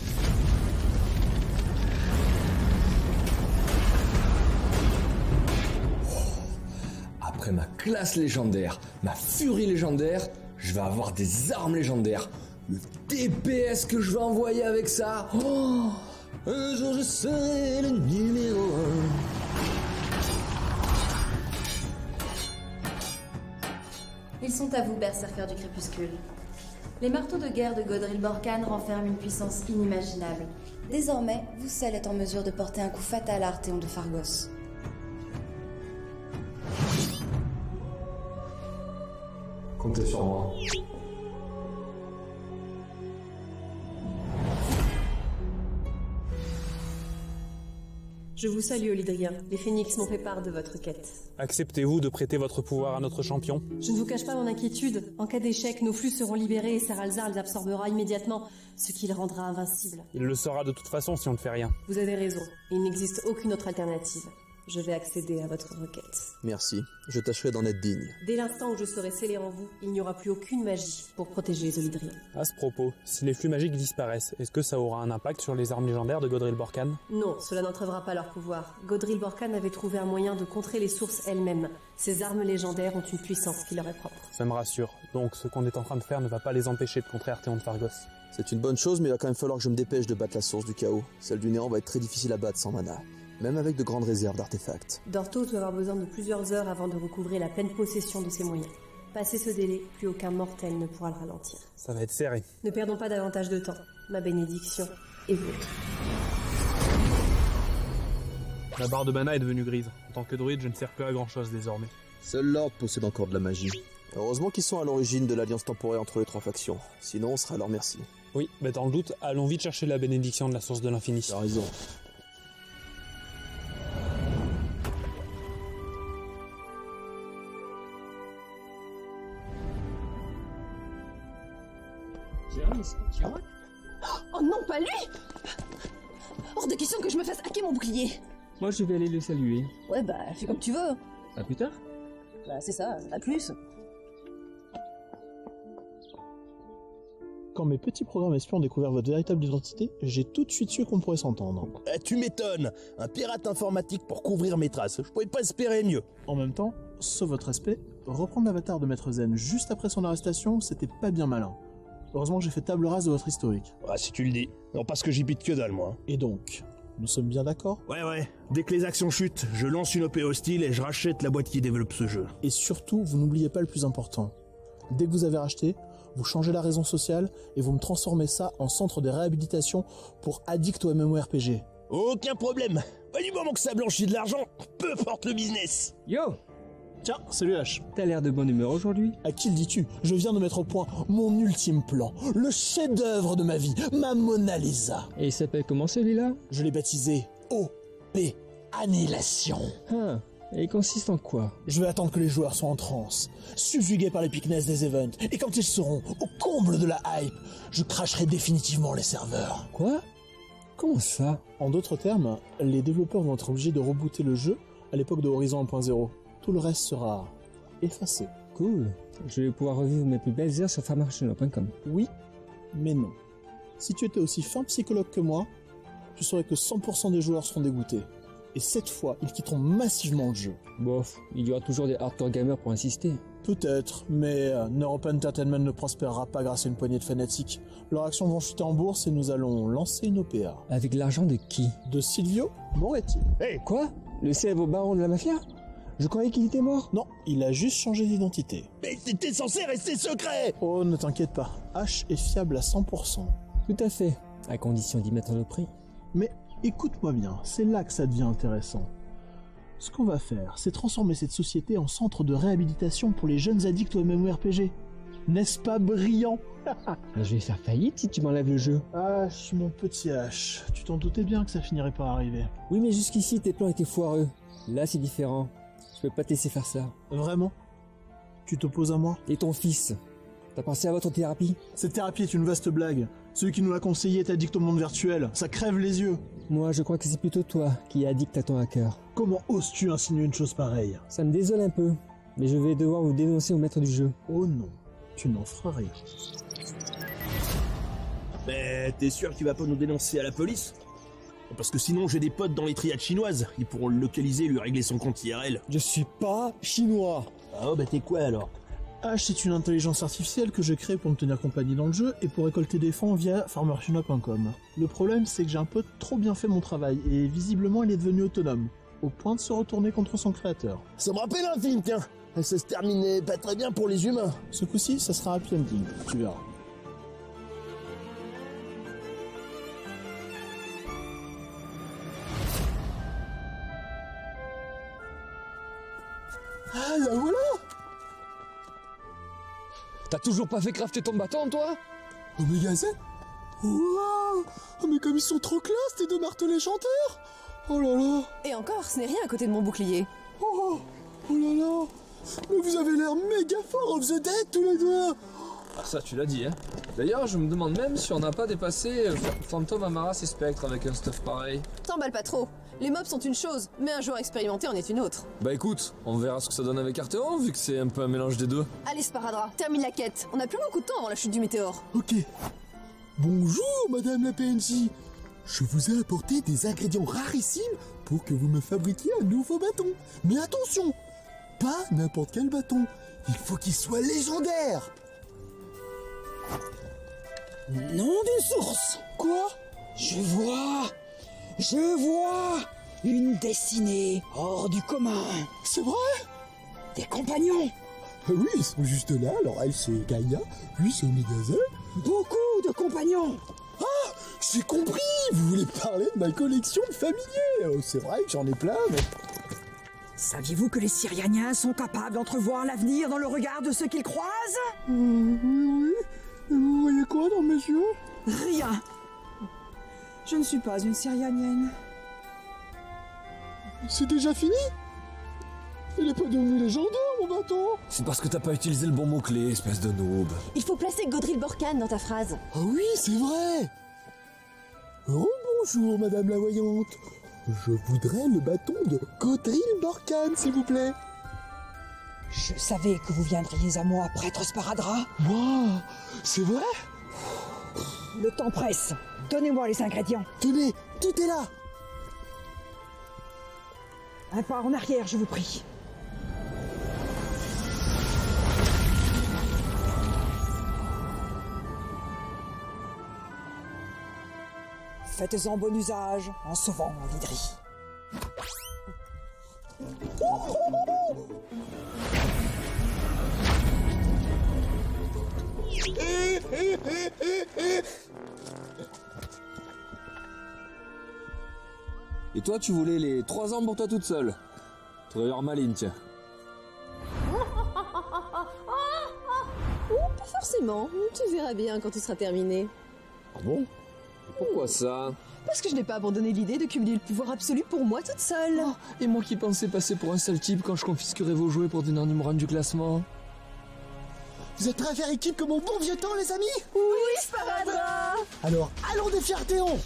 Après ma classe légendaire, ma furie légendaire, je vais avoir des armes légendaires. Le D P S que je vais envoyer avec ça. Oh, un jour je serai le numéro un. Ils sont à vous, berserkers du crépuscule. Les marteaux de guerre de Godril Borcan renferment une puissance inimaginable. Désormais, vous seul êtes en mesure de porter un coup fatal à Arthéon de Phargos. Comptez sur moi. Je vous salue, Olydrien. Les phénix m'ont fait part de votre quête. Acceptez-vous de prêter votre pouvoir à notre champion? Je ne vous cache pas mon inquiétude. En cas d'échec, nos flux seront libérés et Saralzar les absorbera immédiatement, ce qui le rendra invincible. Il le saura de toute façon si on ne fait rien. Vous avez raison. Il n'existe aucune autre alternative. Je vais accéder à votre requête. Merci, je tâcherai d'en être digne. Dès l'instant où je serai scellé en vous, il n'y aura plus aucune magie pour protéger les Olydriens. À ce propos, si les flux magiques disparaissent, est-ce que ça aura un impact sur les armes légendaires de Godril Borkan? Non, cela n'entrèvera pas leur pouvoir. Godril Borkan avait trouvé un moyen de contrer les sources elles-mêmes. Ces armes légendaires ont une puissance qui leur est propre. Ça me rassure. Donc ce qu'on est en train de faire ne va pas les empêcher de contrer Arthéon de Phargos. C'est une bonne chose, mais il va quand même falloir que je me dépêche de battre la source du chaos. Celle du néant va être très difficile à battre sans mana. Même avec de grandes réserves d'artefacts. Dortos doit avoir besoin de plusieurs heures avant de recouvrer la pleine possession de ses moyens. Passé ce délai, plus aucun mortel ne pourra le ralentir. Ça va être serré. Ne perdons pas davantage de temps. Ma bénédiction est vôtre. La barre de mana est devenue grise. En tant que druide, je ne sers plus à grand chose désormais. Seul Lord possède encore de la magie. Heureusement qu'ils sont à l'origine de l'alliance temporaire entre les trois factions. Sinon, on sera à leur merci. Oui, mais dans le doute, allons vite chercher la bénédiction de la source de l'infini. T'as raison. Oh non, pas lui! Hors de question que je me fasse hacker mon bouclier! Moi, je vais aller le saluer. Ouais, bah, fais comme tu veux. À plus tard? Bah, c'est ça, à plus. Quand mes petits programmes espions ont découvert votre véritable identité, j'ai tout de suite su qu'on pourrait s'entendre. Eh, tu m'étonnes! Un pirate informatique pour couvrir mes traces, je pouvais pas espérer mieux. En même temps, sauf votre respect, reprendre l'avatar de Maître Zen juste après son arrestation, c'était pas bien malin. Heureusement que j'ai fait table rase de votre historique. Ah, si tu le dis. Non, parce que j'y bite que dalle, moi. Et donc, nous sommes bien d'accord? Ouais, ouais. Dès que les actions chutent, je lance une O P hostile et je rachète la boîte qui développe ce jeu. Et surtout, vous n'oubliez pas le plus important. Dès que vous avez racheté, vous changez la raison sociale et vous me transformez ça en centre de réhabilitation pour addicts au MMORPG. Aucun problème. Bah, du moment que ça blanchit de l'argent, peu importe le business. Yo! Tiens, salut H. T'as l'air de bonne humeur aujourd'hui? À qui le dis-tu? Je viens de mettre au point mon ultime plan, le chef-d'œuvre de ma vie, ma Mona Lisa. Et il s'appelle comment celui-là? Je l'ai baptisé O P, Annihilation. Ah, et il consiste en quoi? Je vais attendre que les joueurs soient en transe, subjugués par l'épicness des events, et quand ils seront au comble de la hype, je cracherai définitivement les serveurs. Quoi? Comment ça? En d'autres termes, les développeurs vont être obligés de rebooter le jeu à l'époque de Horizon un point zéro. Tout le reste sera effacé. Cool. Je vais pouvoir revivre mes plus belles heures sur farmarchino point com. Oui, mais non. Si tu étais aussi fin psychologue que moi, tu saurais que cent pour cent des joueurs seront dégoûtés. Et cette fois, ils quitteront massivement le jeu. Bof, il y aura toujours des hardcore gamers pour insister. Peut-être, mais euh, Neurope Entertainment ne prospérera pas grâce à une poignée de fanatiques. Leurs actions vont chuter en bourse et nous allons lancer une O P A. Avec l'argent de qui? De Silvio Moretti. Hey, quoi? Le célèbre baron de la mafia? Je croyais qu'il était mort. Non, il a juste changé d'identité. Mais t'étais censé rester secret! Oh, ne t'inquiète pas, H est fiable à cent pour cent. Tout à fait, à condition d'y mettre le prix. Mais écoute-moi bien, c'est là que ça devient intéressant. Ce qu'on va faire, c'est transformer cette société en centre de réhabilitation pour les jeunes addicts au MMORPG. N'est-ce pas brillant? Je vais faire faillite si tu m'enlèves le jeu. H, mon petit H, tu t'en doutais bien que ça finirait par arriver. Oui, mais jusqu'ici, tes plans étaient foireux. Là, c'est différent. Je peux pas te laisser faire ça. Vraiment? Tu t'opposes à moi? Et ton fils? T'as pensé à votre thérapie? Cette thérapie est une vaste blague. Celui qui nous l'a conseillé est addict au monde virtuel. Ça crève les yeux. Moi, je crois que c'est plutôt toi qui es addict à ton hacker. Comment oses-tu insinuer une chose pareille? Ça me désole un peu, mais je vais devoir vous dénoncer au maître du jeu. Oh non, tu n'en feras rien. Mais t'es sûr qu'il va pas nous dénoncer à la police? Parce que sinon j'ai des potes dans les triades chinoises, ils pourront le localiser et lui régler son compte I R L. Je suis pas chinois. Ah oh bah t'es quoi alors? H, c'est une intelligence artificielle que j'ai créée pour me tenir compagnie dans le jeu et pour récolter des fonds via farmarchino point com. Le problème, c'est que j'ai un peu trop bien fait mon travail et visiblement il est devenu autonome, au point de se retourner contre son créateur. Ça me rappelle un film, tiens. Ça se terminait pas très bien pour les humains. Ce coup-ci, ça sera happy ending, tu verras. Ah, là voilà! T'as toujours pas fait crafter ton bâton, toi? Oh mais Gazet? Waouh! Oh mais comme ils sont trop classe, tes deux martelets chanteurs! Oh là là. Et encore, ce n'est rien à côté de mon bouclier. Oh, oh là là. Mais vous avez l'air méga fort off the dead tous les deux. Ah, ça, tu l'as dit, hein. D'ailleurs, je me demande même si on n'a pas dépassé euh, Fantôme, Amaras et Spectre avec un stuff pareil. T'emballes pas trop. Les mobs sont une chose, mais un joueur expérimenté en est une autre. Bah écoute, on verra ce que ça donne avec Arthéon, vu que c'est un peu un mélange des deux. Allez, Sparadra, termine la quête. On n'a plus beaucoup de temps avant la chute du météore. Ok. Bonjour, madame la P N J. Je vous ai apporté des ingrédients rarissimes pour que vous me fabriquiez un nouveau bâton. Mais attention, pas n'importe quel bâton. Il faut qu'il soit légendaire. Nom d'une source. Quoi? Je vois... Je vois... Une destinée hors du commun. C'est vrai? Des compagnons. Oui, ils sont juste là. Alors elle, c'est Gaïa, lui, c'est Omega. Beaucoup de compagnons. Ah, j'ai compris. Vous voulez parler de ma collection de familiers. C'est vrai que j'en ai plein, mais... Saviez-vous que les Syrianiens sont capables d'entrevoir l'avenir dans le regard de ceux qu'ils croisent? euh, Oui, oui. Et vous voyez quoi dans mes yeux? Rien. Je ne suis pas une Syrianienne. C'est déjà fini? Il est pas devenu légendaire, mon bâton? C'est parce que t'as pas utilisé le bon mot-clé, espèce de noob. Il faut placer Godril Borkan dans ta phrase. Ah oui, c'est vrai. Oh, bonjour, madame la voyante. Je voudrais le bâton de Godril Borkan, s'il vous plaît. Je savais que vous viendriez à moi, prêtre Sparadra. Moi, c'est vrai? Le temps presse. Donnez-moi les ingrédients. Tenez, tout est là. Un pas en arrière, je vous prie. Faites-en bon usage en sauvant Lidri. Et toi, tu voulais les trois ans pour toi toute seule. Tu vas avoir maligne, tiens. Oh, pas forcément. Tu verras bien quand tout sera terminé. Ah bon? Pourquoi ça? Parce que je n'ai pas abandonné l'idée de cumuler le pouvoir absolu pour moi toute seule. Oh, et moi qui pensais passer pour un sale type quand je confisquerais vos jouets pour devenir numéro un du classement. Vous êtes prêts à faire équipe comme au bon vieux temps, les amis? Oui, Sparadra. Alors, allons défier Arthéon.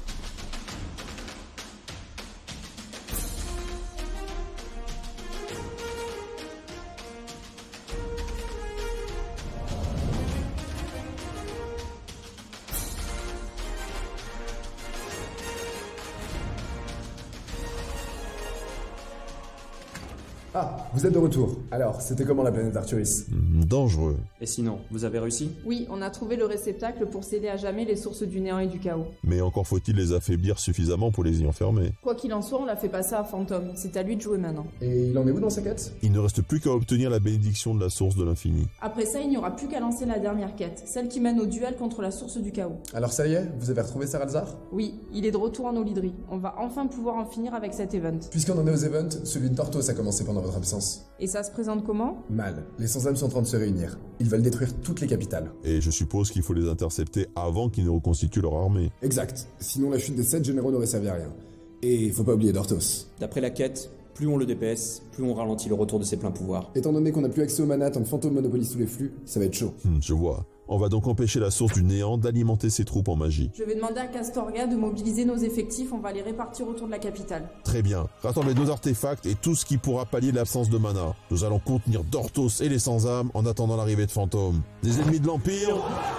Ah, vous êtes de retour. Alors, c'était comment la planète Arthuris? Dangereux. Et sinon, vous avez réussi? Oui, on a trouvé le réceptacle pour sceller à jamais les sources du néant et du chaos. Mais encore faut-il les affaiblir suffisamment pour les y enfermer. Quoi qu'il en soit, on l'a fait passer à Fantôme. C'est à lui de jouer maintenant. Et il en est où dans sa quête? Il ne reste plus qu'à obtenir la bénédiction de la source de l'infini. Après ça, il n'y aura plus qu'à lancer la dernière quête, celle qui mène au duel contre la source du chaos. Alors ça y est, vous avez retrouvé Saralzar? Oui, il est de retour en Olydri. On va enfin pouvoir en finir avec cet event. Puisqu'on en est aux events, celui de Tortos a commencé pendant votre absence. Et ça se présente comment? Mal. Les sans-âmes sont en train de se réunir. Ils veulent détruire toutes les capitales. Et je suppose qu'il faut les intercepter avant qu'ils ne reconstituent leur armée. Exact. Sinon la chute des sept généraux n'aurait servi à rien. Et faut pas oublier Dortos. D'après la quête, plus on le D P S, plus on ralentit le retour de ses pleins pouvoirs. Étant donné qu'on n'a plus accès aux manas tant que Fantôme monopolise tous les flux, ça va être chaud. Hum, je vois. On va donc empêcher la source du néant d'alimenter ses troupes en magie. Je vais demander à Castorga de mobiliser nos effectifs, on va les répartir autour de la capitale. Très bien. Rassemblez nos artefacts et tout ce qui pourra pallier l'absence de mana. Nous allons contenir Dortos et les sans-âmes en attendant l'arrivée de Fantôme. Des ennemis de l'Empire...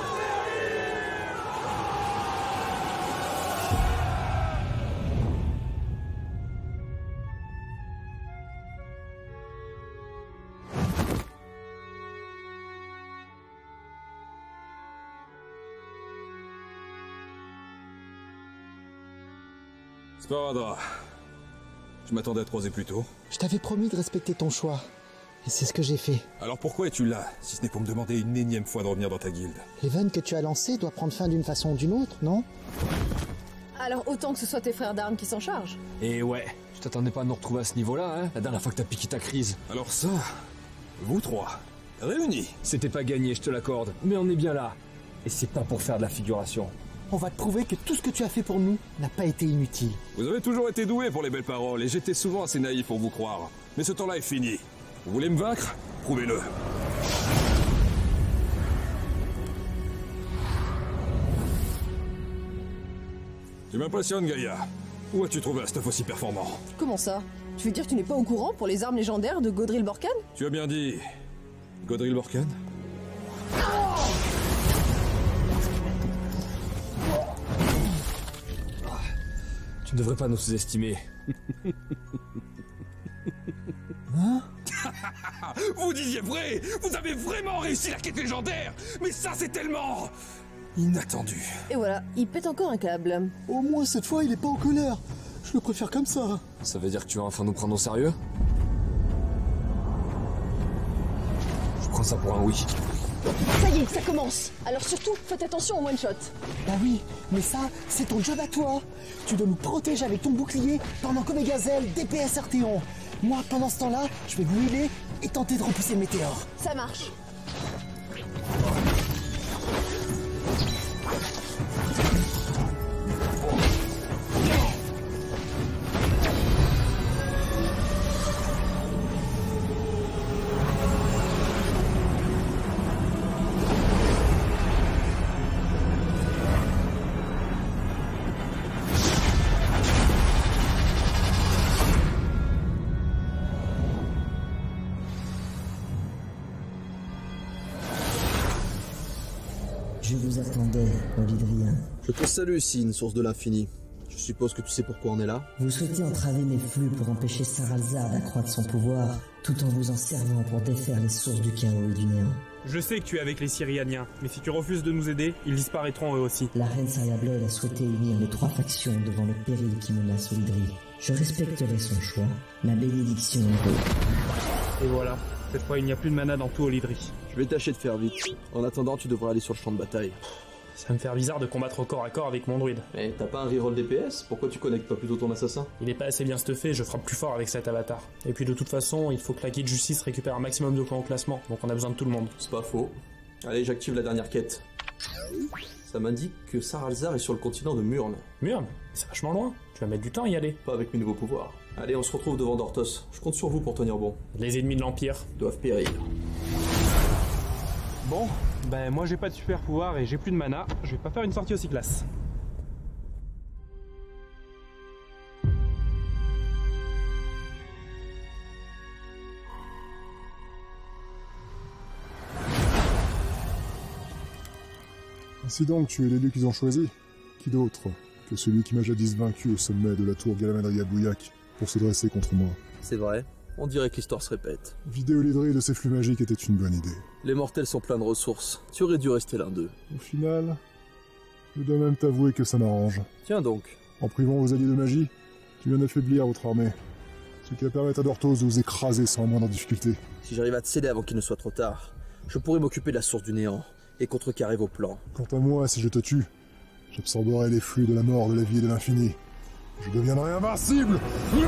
Sparadra, je m'attendais à te croiser plus tôt. Je t'avais promis de respecter ton choix, et c'est ce que j'ai fait. Alors pourquoi es-tu là, si ce n'est pour me demander une énième fois de revenir dans ta guilde? L'event que tu as lancé doit prendre fin d'une façon ou d'une autre, non? Alors autant que ce soit tes frères d'armes qui s'en chargent. Et ouais, je t'attendais pas à nous retrouver à ce niveau-là, hein, la dernière fois que t'as piqué ta crise. Alors ça, vous trois, réunis. C'était pas gagné, je te l'accorde, mais on est bien là. Et c'est pas pour faire de la figuration. On va te prouver que tout ce que tu as fait pour nous n'a pas été inutile. Vous avez toujours été doué pour les belles paroles, et j'étais souvent assez naïf pour vous croire. Mais ce temps-là est fini. Vous voulez me vaincre? Prouvez-le. Tu m'impressionnes, Gaïa. Où as-tu trouvé un stuff aussi performant? Comment ça? Tu veux dire que tu n'es pas au courant pour les armes légendaires de Godril Borkan? Tu as bien dit... Godril Borkan? Tu ne devrais pas nous sous-estimer. Hein? Vous disiez vrai! Vous avez vraiment réussi la quête légendaire! Mais ça, c'est tellement... inattendu. Et voilà, il pète encore un câble. Au moins cette fois, il est pas en colère. Je le préfère comme ça. Ça veut dire que tu vas enfin nous prendre au sérieux? Je prends ça pour un oui. Ça y est, ça commence. Alors surtout, faites attention au one-shot. Bah oui, mais ça, c'est ton job à toi. Tu dois nous protéger avec ton bouclier pendant que mes gazelles D P S Arthéon. Moi, pendant ce temps-là, je vais vous healer et tenter de repousser le météore. Ça marche. Je vous attendais, Olydrien. Je te salue, Sin, source de l'infini. Je suppose que tu sais pourquoi on est là. Vous souhaitez entraver mes flux pour empêcher Saralzar d'accroître son pouvoir, tout en vous en servant pour défaire les sources du chaos et du néant. Je sais que tu es avec les Syrianiens, mais si tu refuses de nous aider, ils disparaîtront eux aussi. La reine Saria Blood a souhaité unir les trois factions devant le péril qui menace Olydrie. Je respecterai son choix. Ma bénédiction est vôtre. Et voilà, cette fois il n'y a plus de mana dans tout Olydrie. Je vais tâcher de faire vite. En attendant, tu devrais aller sur le champ de bataille. Ça me fait bizarre de combattre au corps à corps avec mon druide. Mais t'as pas un reroll D P S? Pourquoi tu connectes pas plutôt ton assassin? Il est pas assez bien stuffé, je frappe plus fort avec cet avatar. Et puis de toute façon, il faut que la guide justice récupère un maximum de points au classement, donc on a besoin de tout le monde. C'est pas faux. Allez, j'active la dernière quête. Ça m'indique que Saralzar est sur le continent de Murn. Murn? C'est vachement loin. Tu vas mettre du temps à y aller. Pas avec mes nouveaux pouvoirs. Allez, on se retrouve devant Dortos. Je compte sur vous pour tenir bon. Les ennemis de l'Empire doivent périr. Bon, ben moi j'ai pas de super pouvoir et j'ai plus de mana, je vais pas faire une sortie aussi classe. Ainsi donc, tu es l'élu qu'ils ont choisi. Qui d'autre que celui qui m'a jadis vaincu au sommet de la tour Galamadria Bouillac pour se dresser contre moi? C'est vrai. On dirait que l'histoire se répète. Vider Olydrie de ses flux magiques était une bonne idée. Les mortels sont pleins de ressources. Tu aurais dû rester l'un d'eux. Au final, je dois même t'avouer que ça m'arrange. Tiens donc. En privant vos alliés de magie, tu viens d'affaiblir votre armée. Ce qui va permettre à Dortos de vous écraser sans moindre difficulté. Si j'arrive à te céder avant qu'il ne soit trop tard, je pourrai m'occuper de la source du néant et contrecarrer vos plans. Quant à moi, si je te tue, j'absorberai les flux de la mort, de la vie et de l'infini. Je deviendrai invincible.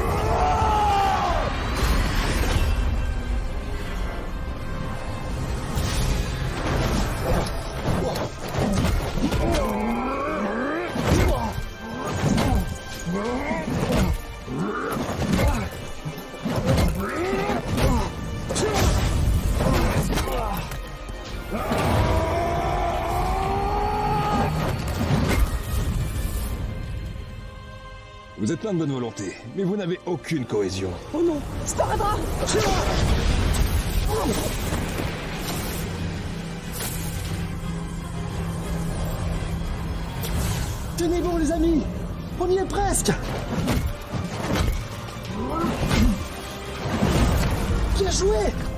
Vous êtes plein de bonne volonté, mais vous n'avez aucune cohésion. Oh non, Sparadra, chez moi. Tenez bon les amis, on y est presque. Bien joué.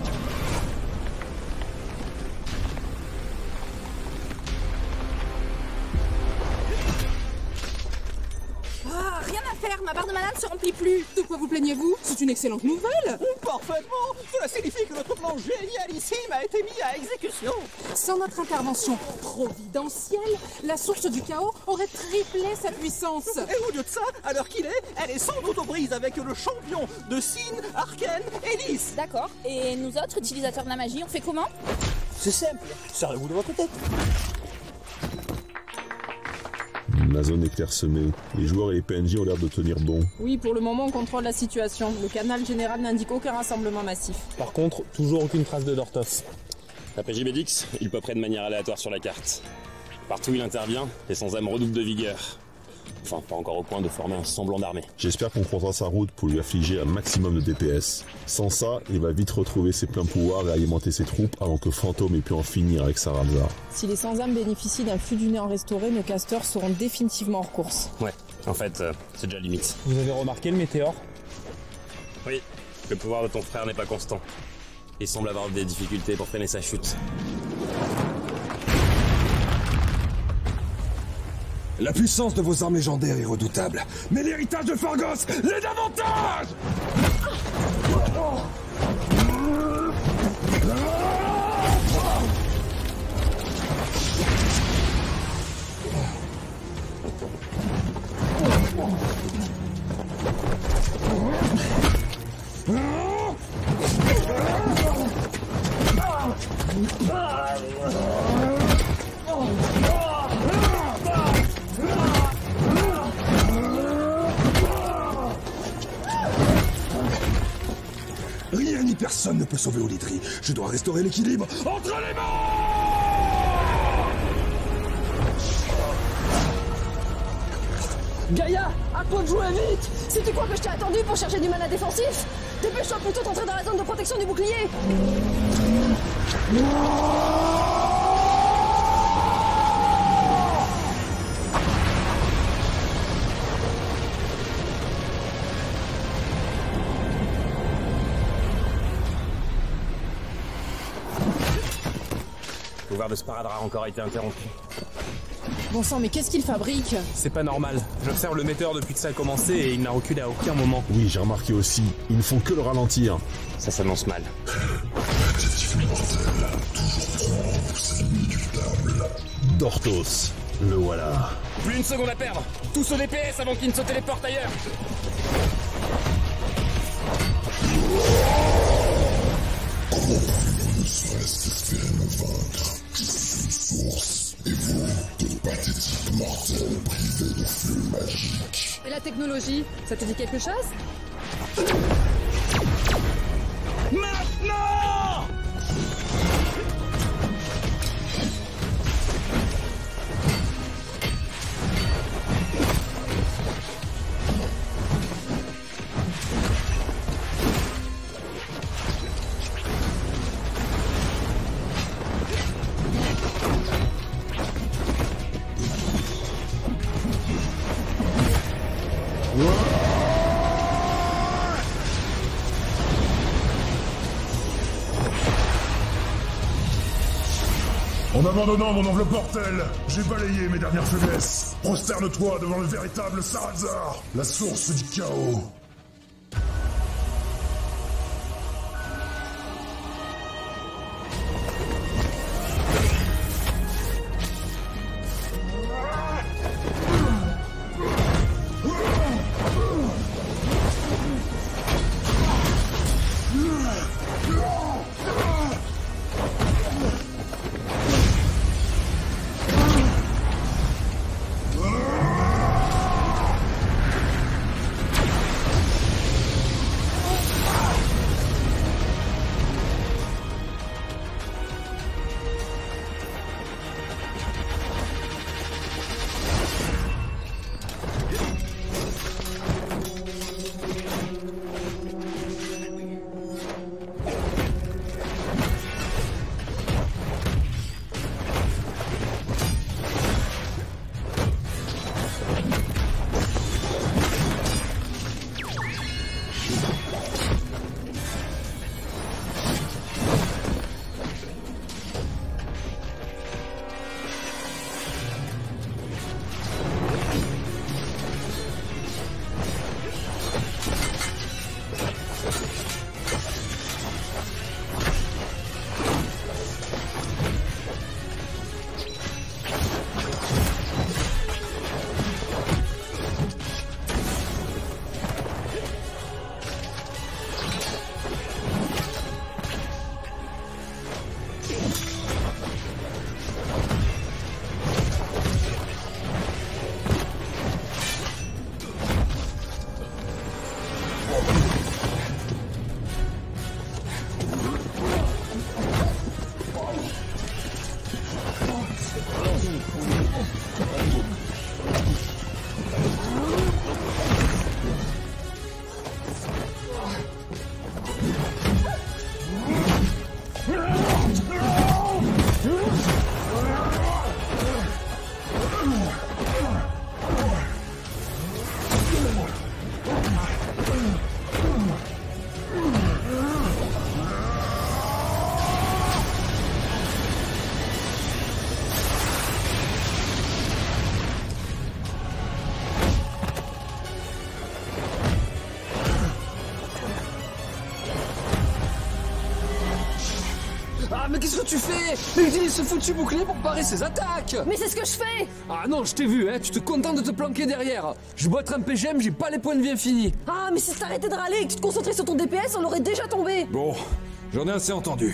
Ah, rien à faire, ma barre de mana ne se remplit plus. De quoi vous plaignez-vous? C'est une excellente nouvelle. Parfaitement. Cela signifie que notre plan génialissime a été mis à exécution. Sans notre intervention providentielle, la source du chaos aurait triplé sa puissance. Et au lieu de ça, à l'heure qu'il est, elle est sans doute aux prises avec le champion de Sin, Arken et Lys. D'accord. Et nous autres, utilisateurs de la magie, on fait comment? C'est simple. Serrez-vous de votre tête. La zone est clairsemée. Les joueurs et les P N J ont l'air de tenir bon. Oui, pour le moment, on contrôle la situation. Le canal général n'indique aucun rassemblement massif. Par contre, toujours aucune trace de Dortos. A P J Medix, il peut près de manière aléatoire sur la carte. Partout où il intervient, les sans-âme redoublent de vigueur. Enfin, pas encore au point de former un semblant d'armée. J'espère qu'on croisera sa route pour lui affliger un maximum de D P S. Sans ça, il va vite retrouver ses pleins pouvoirs et alimenter ses troupes avant que Fantôme ait pu en finir avec Saralzar. Si les sans-âme bénéficient d'un flux du néant restauré, nos casteurs seront définitivement hors course. Ouais, en fait, euh, c'est déjà limite. Vous avez remarqué le météore? Oui, le pouvoir de ton frère n'est pas constant. Il semble avoir des difficultés pour freiner sa chute. La puissance de vos armes légendaires est redoutable, mais l'héritage de Fargos l'est davantage! Rien ni personne ne peut sauver Olydri. Je dois restaurer l'équilibre entre les morts. Gaïa, à quoi de jouer vite? Si tu crois que je t'ai attendu pour chercher du mana défensif, dépêche-toi plutôt d'entrer dans la zone de protection du bouclier. Le pouvoir de Sparadra a encore été interrompu. Bon sang, mais qu'est-ce qu'il fabrique? C'est pas normal. J'observe le météore depuis que ça a commencé et il n'a reculé à aucun moment. Oui, j'ai remarqué aussi. Ils ne font que le ralentir. Ça s'annonce mal. Dortos, le voilà. Plus une seconde à perdre. Tous au D P S avant qu'il ne se téléporte ailleurs. Ne serait-ce qu'espérer me vaincre. Je suis une source, et vous, de pathétiques mortels privés de flux magiques. Et la technologie, ça te dit quelque chose? Maintenant! En abandonnant mon enveloppe mortelle, j'ai balayé mes dernières faiblesses. Prosterne-toi devant le véritable Saralzar, la source du chaos. mais qu'est-ce que tu fais? Mais utilise ce foutu bouclier pour parer ses attaques! Mais c'est ce que je fais! Ah non, je t'ai vu, hein, tu te contentes de te planquer derrière. Je dois être un P G M, j'ai pas les points de vie infinis. Ah, mais si t'arrêtais de râler et que tu te concentrais sur ton D P S, on aurait déjà tombé! Bon, j'en ai assez entendu.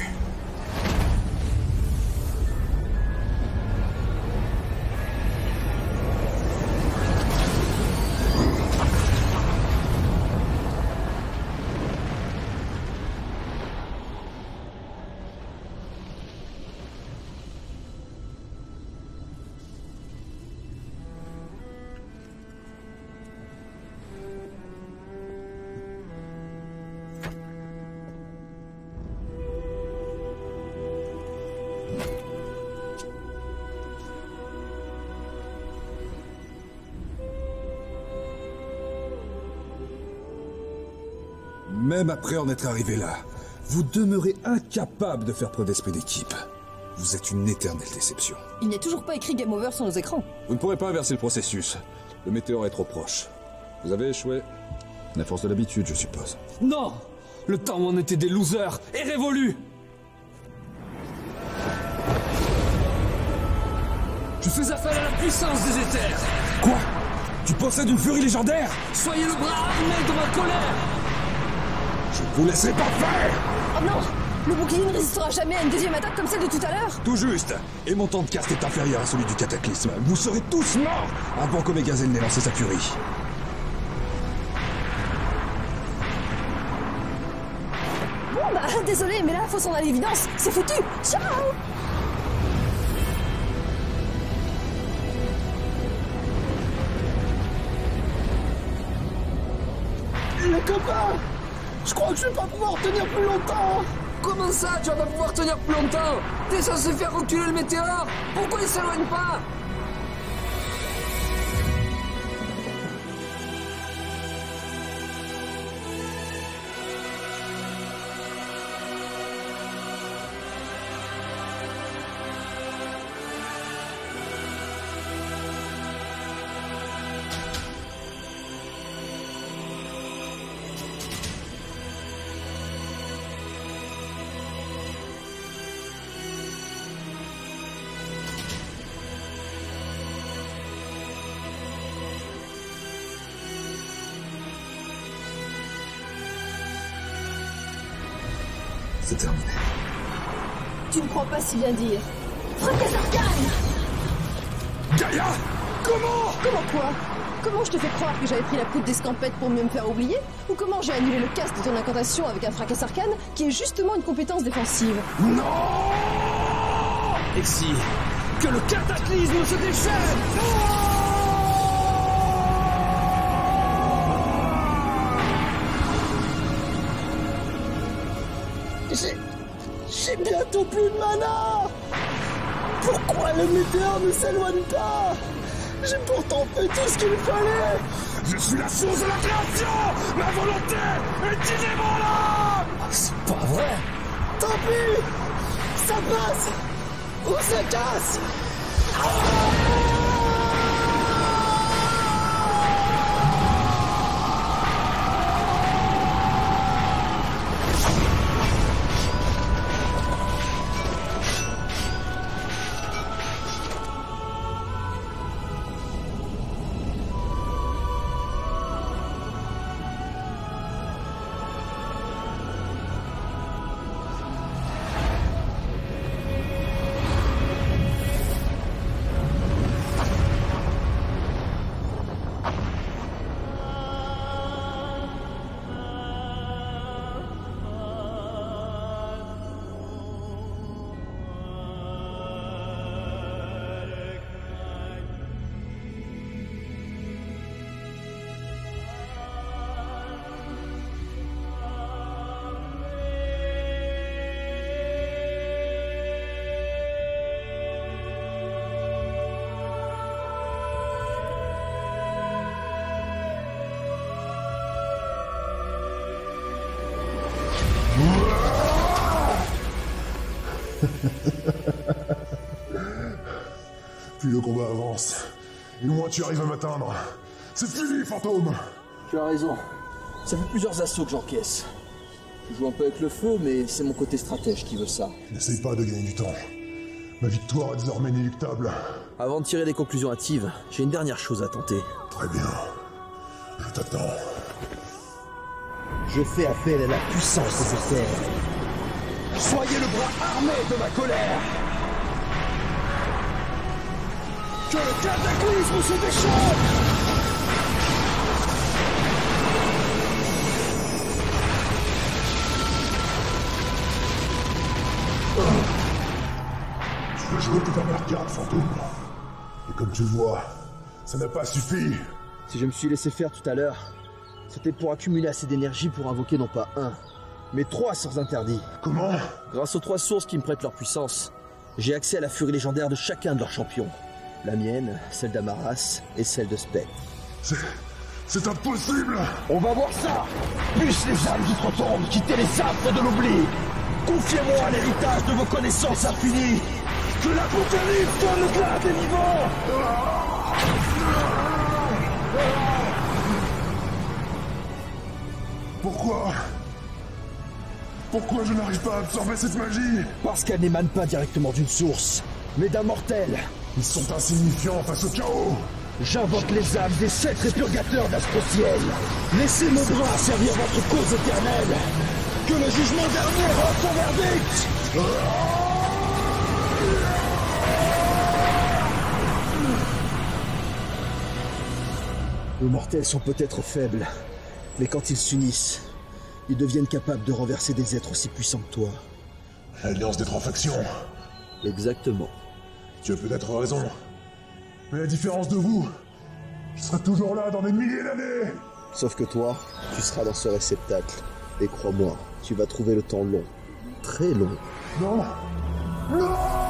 Même après en être arrivé là, vous demeurez incapable de faire preuve d'esprit d'équipe. Vous êtes une éternelle déception. Il n'y a toujours pas écrit Game Over sur nos écrans. Vous ne pourrez pas inverser le processus. Le météore est trop proche. Vous avez échoué. La force de l'habitude, je suppose. Non! Le temps où on était des losers est révolu! Je fais appel à la puissance des éthers! Quoi? Tu possèdes une furie légendaire? Soyez le bras armé de ma colère! Je ne vous laisserai pas faire! Oh non! Le bouclier ne résistera jamais à une deuxième attaque comme celle de tout à l'heure! Tout juste! Et mon temps de cast est inférieur à celui du cataclysme. Vous serez tous morts avant qu'Omega Zen n'ait lancé sa furie. Bon bah, désolé, mais là, faut s'en aller à l'évidence. C'est foutu! Ciao! Les copains! Je crois que je vais pas pouvoir tenir plus longtemps! Comment ça, tu vas pas pouvoir tenir plus longtemps? T'es censé faire reculer le météore! Pourquoi il s'éloigne pas? C'est terminé. Tu ne crois pas si bien dire. Fracasse arcane! Gaïa! Comment? Comment quoi? Comment je te fais croire que j'avais pris la poudre d'escampette pour mieux me faire oublier? Ou comment j'ai annulé le cast de ton incantation avec un fracasse arcane qui est justement une compétence défensive? Non! Et si... que le cataclysme se déchaîne! J'ai... J'ai bientôt plus de mana! Pourquoi le météore ne s'éloigne pas? J'ai pourtant fait tout ce qu'il fallait! Je suis la source de la création! Ma volonté est inébranlable! C'est pas vrai! Tant pis! Ça passe! Ou ça casse! Plus le combat avance, et moins tu arrives à m'atteindre. C'est fini, fantôme! Tu as raison. Ça fait plusieurs assauts que j'encaisse. Je joue un peu avec le feu, mais c'est mon côté stratège qui veut ça. N'essaye pas de gagner du temps. Ma victoire est désormais inéluctable. Avant de tirer des conclusions hâtives, j'ai une dernière chose à tenter. Très bien. Je t'attends. Je fais appel à la puissance des éthers. Soyez le bras armé de ma colère. Que le cataclysme se déchaîne. Tu veux jouer tes dernières cartes, fantôme. Et comme tu le vois, ça n'a pas suffi. Si je me suis laissé faire tout à l'heure, c'était pour accumuler assez d'énergie pour invoquer non pas un, mais trois sorts interdits. Comment? Grâce aux trois sources qui me prêtent leur puissance, j'ai accès à la furie légendaire de chacun de leurs champions. La mienne, celle d'Amaras et celle de Spectre. C'est... c'est impossible. On va voir ça. Plus les âmes d'outre-tombe, quittez les affres de l'oubli. Confiez-moi l'héritage de vos connaissances infinies. Que l'apocalypse donne le glas des vivants. Pourquoi? Pourquoi je n'arrive pas à absorber cette magie? Parce qu'elle n'émane pas directement d'une source, mais d'un mortel. Ils sont insignifiants face au chaos. J'invoque les âmes des sept répurgateurs d'Astrociel. Laissez mon bras servir votre cause éternelle. Que le jugement dernier rende son verdict. Les mortels sont peut-être faibles, mais quand ils s'unissent, ils deviennent capables de renverser des êtres aussi puissants que toi. L'alliance des trois factions. Exactement. Tu as peut-être raison. Mais à différence de vous, je serai toujours là dans des milliers d'années. Sauf que toi, tu seras dans ce réceptacle. Et crois-moi, tu vas trouver le temps long. Très long. Non. Non.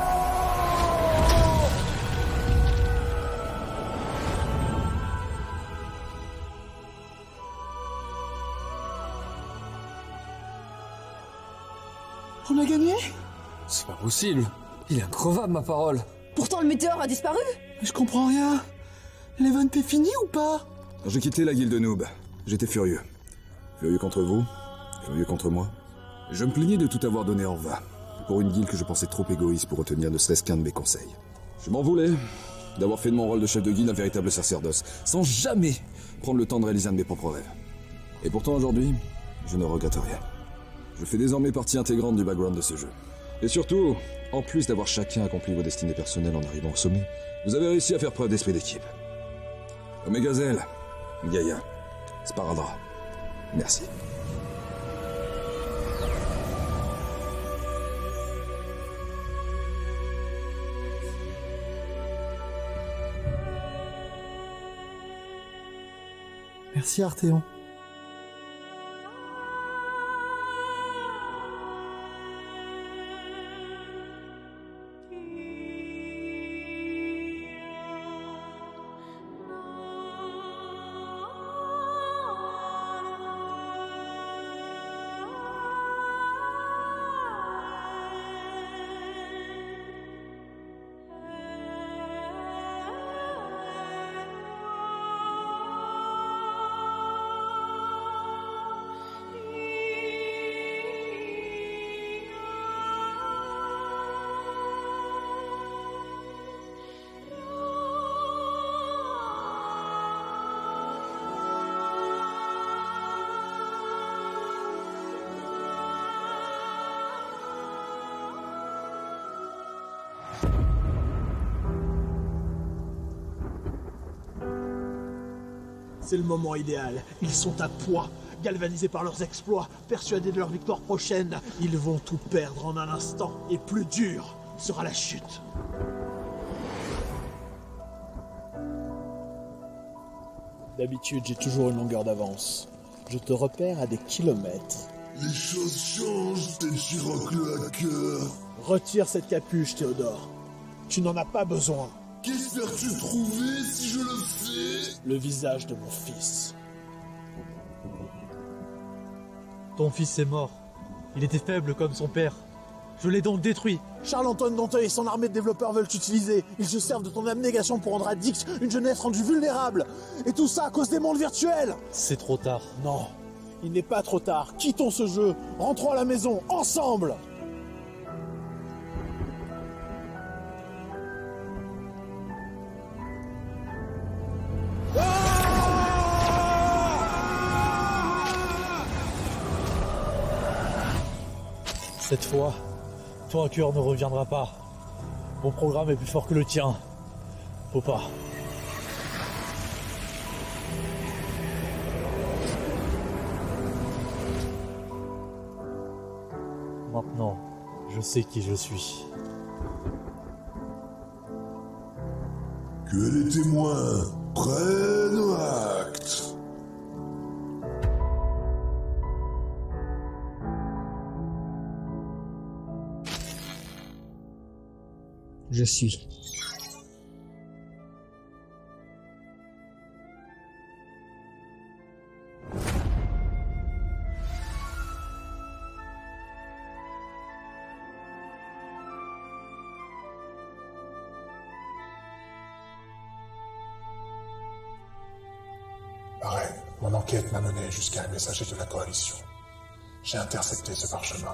On a gagné? C'est pas possible. Il est increvable, ma parole. Pourtant, le météore a disparu. Je comprends rien. L'event est fini ou pas? Quand j'ai quitté la guilde noob, j'étais furieux. Furieux contre vous, furieux contre moi. Je me plaignais de tout avoir donné en vain, pour une guilde que je pensais trop égoïste pour retenir ne serait-ce qu'un de mes conseils. Je m'en voulais d'avoir fait de mon rôle de chef de guilde un véritable sacerdoce, sans jamais prendre le temps de réaliser un de mes propres rêves. Et pourtant aujourd'hui, je ne regrette rien. Je fais désormais partie intégrante du background de ce jeu. Et surtout, en plus d'avoir chacun accompli vos destinées personnelles en arrivant au sommet, vous avez réussi à faire preuve d'esprit d'équipe. Omegazel, Gaïa, Sparadrap, merci. Merci Arthéon. C'est le moment idéal. Ils sont à poids, galvanisés par leurs exploits, persuadés de leur victoire prochaine. Ils vont tout perdre en un instant, et plus dur sera la chute. D'habitude, j'ai toujours une longueur d'avance. Je te repère à des kilomètres. Les choses changent, tes Chirocles à cœur. Retire cette capuche, Théodore. Tu n'en as pas besoin. Qu'espères-tu trouver si je le fais? Le visage de mon fils. Ton fils est mort. Il était faible comme son père. Je l'ai donc détruit. Charles-Antoine Danteuil et son armée de développeurs veulent t'utiliser. Ils se servent de ton abnégation pour rendre addict une jeunesse rendue vulnérable. Et tout ça à cause des mondes virtuels. C'est trop tard. Non. Il n'est pas trop tard, quittons ce jeu, rentrons à la maison, ensemble! Cette fois, ton hacker ne reviendra pas. Mon programme est plus fort que le tien. Faut pas. Maintenant, je sais qui je suis. Que les témoins prennent acte. Je suis. Pareil, mon enquête m'a mené jusqu'à un messager de la Coalition. J'ai intercepté ce parchemin.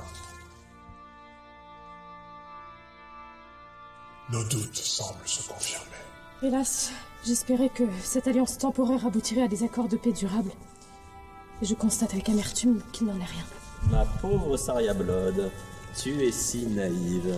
Nos doutes semblent se confirmer. Hélas, j'espérais que cette alliance temporaire aboutirait à des accords de paix durables. Et je constate avec amertume qu'il n'en est rien. Ma pauvre Saria Blood, tu es si naïve.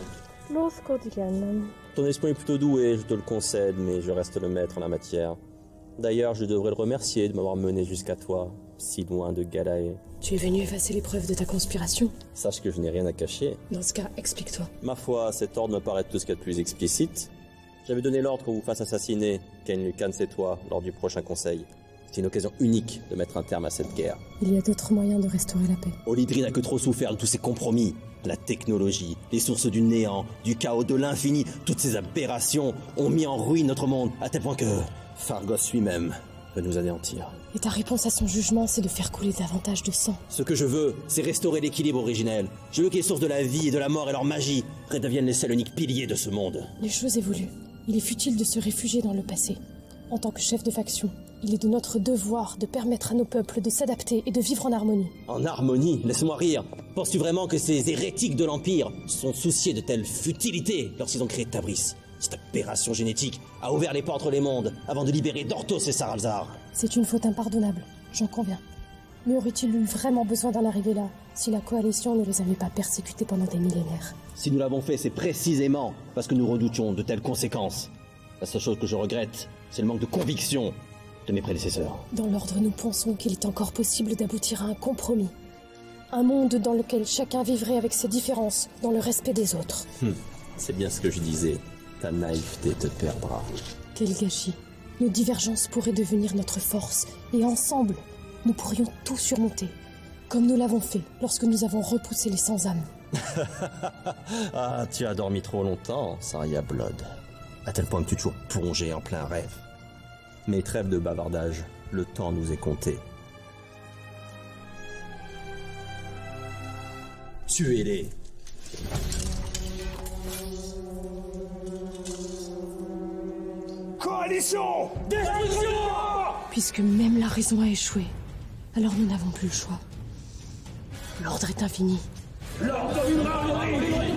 Ton esprit est plutôt doué, je te le concède, mais je reste le maître en la matière. D'ailleurs, je devrais le remercier de m'avoir mené jusqu'à toi, si loin de Galae. Tu es venu effacer les preuves de ta conspiration. Sache que je n'ai rien à cacher. Dans ce cas, explique-toi. Ma foi, cet ordre me paraît tout ce qu'il y a de plus explicite. J'avais donné l'ordre qu'on vous fasse assassiner, Ken Lucan, c'est toi, lors du prochain conseil. C'est une occasion unique de mettre un terme à cette guerre. Il y a d'autres moyens de restaurer la paix. Olydri n'a que trop souffert de tous ces compromis. La technologie, les sources du néant, du chaos, de l'infini, toutes ces aberrations ont mis en ruine notre monde, à tel point que Fargos lui-même veut nous anéantir. Et ta réponse à son jugement, c'est de faire couler davantage de sang. Ce que je veux, c'est restaurer l'équilibre originel. Je veux que les sources de la vie et de la mort et leur magie redeviennent les seuls uniques piliers de ce monde. Les choses évoluent. Il est futile de se réfugier dans le passé. En tant que chef de faction, il est de notre devoir de permettre à nos peuples de s'adapter et de vivre en harmonie. En harmonie? Laisse-moi rire. Penses-tu vraiment que ces hérétiques de l'Empire se sont souciés de telles futilités lorsqu'ils ont créé Tabriz? Cette aberration génétique a ouvert les portes entre les mondes avant de libérer Dortos et Saralzar. C'est une faute impardonnable, j'en conviens. Mais aurait-il eu vraiment besoin d'en arriver là, si la Coalition ne les avait pas persécutés pendant des millénaires? Si nous l'avons fait, c'est précisément parce que nous redoutions de telles conséquences. La seule chose que je regrette, c'est le manque de conviction de mes prédécesseurs. Dans l'ordre, nous pensons qu'il est encore possible d'aboutir à un compromis. Un monde dans lequel chacun vivrait avec ses différences, dans le respect des autres. Hum, c'est bien ce que je disais. Ta naïveté te perdra. Quel gâchis. Nos divergences pourraient devenir notre force, et ensemble, nous pourrions tout surmonter, comme nous l'avons fait lorsque nous avons repoussé les sans-âmes. Ah, tu as dormi trop longtemps, Saria Blood. À tel point que tu es toujours plongé en plein rêve. Mais trêve de bavardage, le temps nous est compté. Tuez-les. Coalition! Destruction! Puisque même la raison a échoué, alors nous n'avons plus le choix. L'ordre est infini. L'ordre dominera Olydri!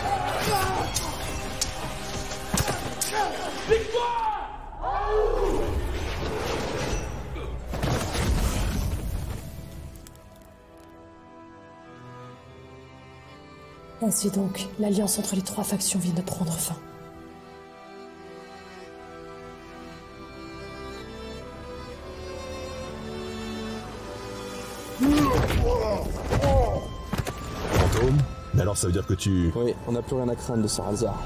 Victoire! Ainsi donc, l'alliance entre les trois factions vient de prendre fin. Fantôme? Mais alors ça veut dire que tu... Oui, on n'a plus rien à craindre de Saralzar.